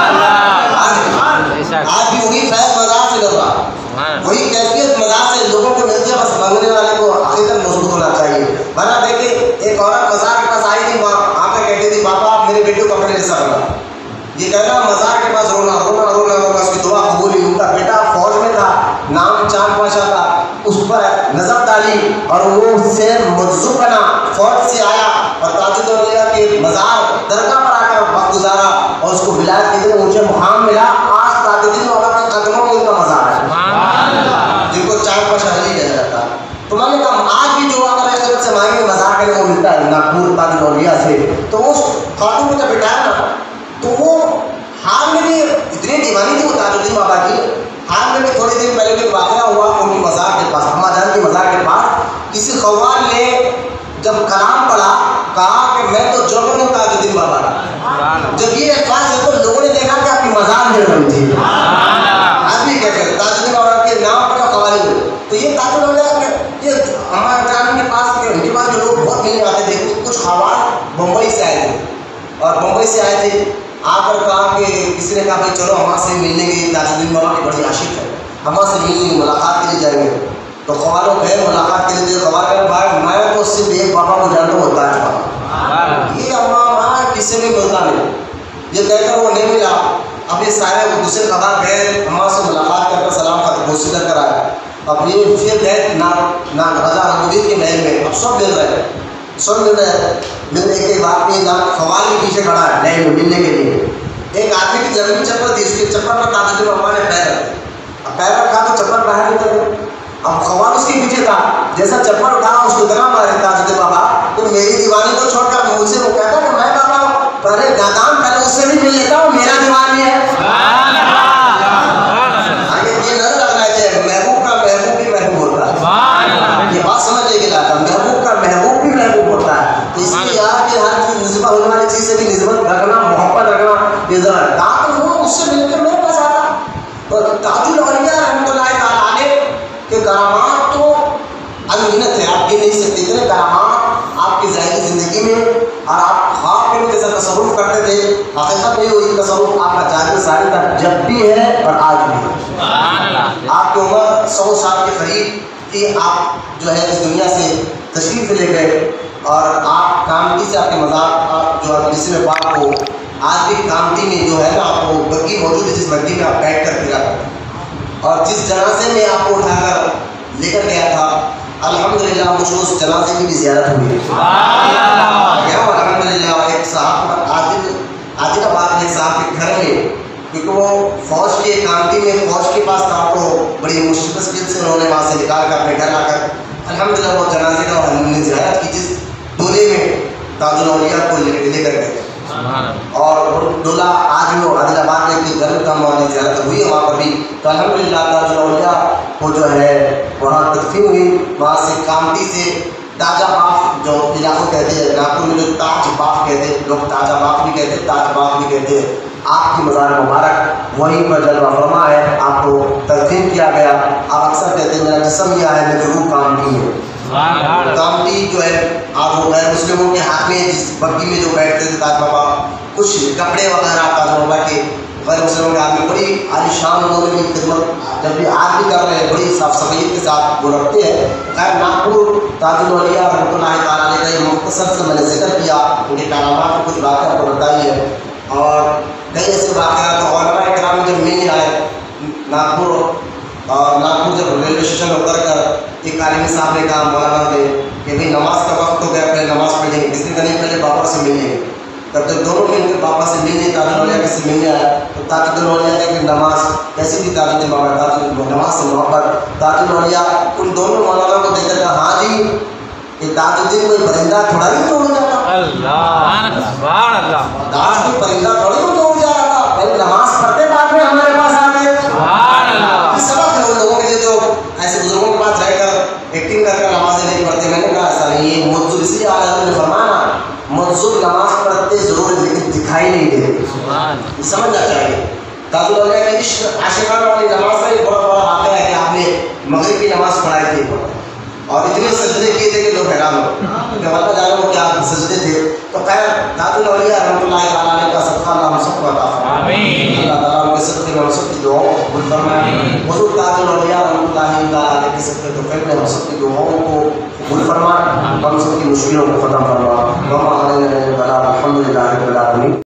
آج بھی وہی فیض مزار سے لگ رہا، وہی کیفیت مزار سے لوگوں کو ملتی ہے، بس مانگنے والے کو عقیدت مضبوط ہونا چاہیے۔ बना देखे एक औरत मज़ार के पास आई थी, माँ आकर कहती थी पापा मेरे बेटे को कपड़े जैसा बना। ये कहना मज़ार के पास रोना रोना रोना रोना, उसकी दुआ कबूल हुई। उनका बेटा फौज में था, नाम चांद पाशा था, उस पर नजर डाली और वो उससे मजजूब बना, फौज से आया और ताजुल औलिया के मज़ार दरगाह पर आकर वक्त गुजारा और उसको विलायत के दिन ऊंचे मुकाम मिला। आज ताजुद्दीन बाबा के कदमों में उनका मज़ार है, जिनको चांद पाशा अली कहा जाता है। तो मैंने कहा आज भी जो अगर ऐसे से मांगे मज़ार करने को मिलता है नागपुर ताजुल औलिया से, तो उस खातून को जब बिठाया ना, तो वो हाल में भी इतनी दीवानी थी वो ताजुद्दीन बाबा की। हाल में भी थोड़े दिन पहले भी वाक़या हुआ उनकी मज़ार के पास, अम्मा जान की मज़ार के पास, किसी ख़वाल ने जब कलाम पढ़ा कहा कि मैं तो जौहर हूँ ताजुद्दीन बाबा का। जब ये अल्फाज है तो लोगों ने देखा कि आपकी मज़ार मिल रही थी। आज भी कहते हैं ताजुद्दीन बाबा के नाम का ख़वाल, तो ये ताजुल औलिया ये अम्मा जान के पास के उनके पास जो लोग बहुत मिलने आते थे, कुछ ख़वाल बम्बई से आए थे और बम्बई से आए थे आकर कहा कि किसी ने कहा भाई चलो हमारे से मिलने के लिए, ताजुद्दीन बाबा की बड़ी आशिक है, हमारे से मिलने की मुलाकात के लिए जाएंगे। तो ख़वालों गए मुलाकात के लिए, ख़वाल कर भाई मैं तो सिर्फ एक बाबा को जानता हूँ ताज बाबा, ये अम्मा माँ किसी में मिलता नहीं। ये कहकर वो नहीं मिला। अब ये सारे दूसरे ख़वाल गए, हमारे से मुलाकात कर सलाम खत वसूल कर आए। अब ये फिर गए ना ना राजा नमुद्दीन के महल में, अब सब मिल रहे हैं सब मिल रहे हैं मिलने के बाद में ना ख़वाल के पीछे खड़ा है लाइन में मिलने के लिए। एक आदमी की लंबी चप्पल थी, उसके चप्पल पर ताजुद्दीन बाबा ने पैर रखे, अब पैर रखा तो चप्पल बाहर निकल। अब ख़वाल उसके पीछे था, जैसा चप्पल उठा उसको इतना मारे ताजुद्दीन बाबा, तो मेरी दीवानी को छोड़कर मुझसे वो कहता कि मैं बाबा पहले दादान पहले उससे भी मिल लेता हूँ, मेरा दीवानी है। ये नजर लग रहा है महबूब का महबूब भी महबूब होता है, ये बात समझने के लाता, महबूब का महबूब भी महबूब होता है। तो इसलिए यार कि हर चीज़ निस्बत होने वाली चीज़ से भी निस्बत रखना, मोहब्बत रखना, ये ज़रा ताकि वो उससे मिलकर मेरे पास आता। और ताजुल औलिया रहमतुल्लाह तआला अलैह के करामात तो अनगिनत है, आप गिन नहीं सकते इतने करामात आपकी ज़ाहिरी ज़िंदगी में। और आप ख्वाब में कैसा तसव्वुफ़ करते थे, हकीकत में वही तसव्वुफ़ आपका जाहिर सारी का जब भी है और आज भी है। आपकी उम्र सौ साल के करीब थी, आप जो है इस दुनिया से तशरीफ़ ले गए और आप कामती से आपके मज़ार आप जो है जिसमें पाक हो, आज भी कामती में जो है ना आपको बग्गी मौजूद है, जिस बग्गी में आप बैठ कर फिरा करते और जिस जनाजे में आपको उठाकर लेकर गया था, अल्हम्दुलिल्लाह मुझे उस जनाजे की भी ज़ियारत हुई है। अल्हम्दुलिल्लाह एक साहब आदिल आदिलाबाद में साहब के घर में, क्योंकि वो फौज के कामती में फौज के पास था, तो बड़ी मुश्किल से उन्होंने वहाँ से निकाल कर अपने घर आकर अल्हम्दुलिल्लाह वो जनाजे का हमने ज़ियारत की, जिस डोले में ताजुल औलिया को लेकर गए और डोला आज भी वो आदिलाबाद में कि घर में था, वहाँ ज़ियारत हुई है वहाँ पर भी। तो अल्हम्दुलिल्लाह ताजुल औलिया को जो है वहाँ तदफीन हुई, वहाँ से कामती से ताजा बाफ जो इलाक़ों कहते हैं, नागपुर में जो ताज बाफ कहते हैं, लोग ताजा बाफ भी कहते हैं, ताज बाफ भी कहते हैं। आपकी मज़ार मुबारक वहीं पर जलवा फरमा है, आपको तदफीन किया गया। आप अक्सर कहते हैं मेरा जिस्म यह है, मेरी रूह कामती है। कामती जो है आप वो गैर मुस्लिमों के हाथ में जिस बग्गी में जो बैठते थे ताज बाबा, कुछ कपड़े वगैरह ताज बाबा के गैर मुस्लिमों के हाथ में बड़ी आलिशान उन्होंने भी खिदमत जब भी आज भी कर रहे हैं, बड़ी साफ सफाई के साथ वो रखते हैं। खैर नागपुर ताजुल औलिया रहमतुल्लाह तआला अलैह का मुख्तसर से मैंने जिक्र किया, उनके करामात को कुछ बातें आपको बताई है और कई ऐसे वाक़यात तो उलमा इकराम जब मिलने आए नागपुर, और नागपुर जब रेलवे स्टेशन उतर कर एक आलिम साहब ने कहा मौलाना ने कि भाई नमाज का वक्त हो गया, पहले नमाज़ पढ़ेंगे, किसी का नहीं पहले बाबा से मिलेंगे। तब जब दोनों मिलकर बाबा से मिलने ताजुल औलिया के से मिलने आया, तो ताजुल औलिया ने कि नमाज कैसी थी, ताजुल बाबा ताजुल नमाज से मोहब्बत। ताजुल औलिया उन दोनों मौलाना को देखकर कहा हाँ जी कि ताजुद्दीन कोई परिंदा थोड़ा ही तोड़ जाता, दास कोई परिंदा थोड़ी ही तोड़ जा रहा था, पहले नमाज पढ़ते बाद में हमारे पास आते। सबक है उन लोगों के लिए जो ऐसे बुजुर्गों के पास जाकर एक्टिंग करके नमाज़ें नहीं पढ़ते। मैंने कहा ऐसा नहीं है, मौजूद इसलिए आया ने फरमाया मौजूद नमाज पढ़ते जरूर लेकिन दिखाई नहीं देते, समझना चाहिए। ताजुल औलिया के इश्क आशिकाना वाली नमाज का एक बहुत बड़ा वाक़या है कि आपने मगरिब की नमाज पढ़ाई थी और इतने सजदे किए थे कि लोग हैरान हो कि अल्लाह जाने को क्या सजदे थे। तो खैर ताजुल औलिया रहमतुल्लाह तआला अलैह का सदका अल्लाह हम सबको अता फरमाए, आमीन। अल्लाह ताला उनके सदके में हम सबकी दुआओं को कबूल फरमाए। हुज़ूर ताजुल औलिया रहमतुल्लाह تعالیٰ علیہ کے صدقے تو پھر ہم سب کی دعاؤں کو قبول فرما، ہم سب کی مشکلوں کو ختم فرما۔ الحمد للہ رب العالمین۔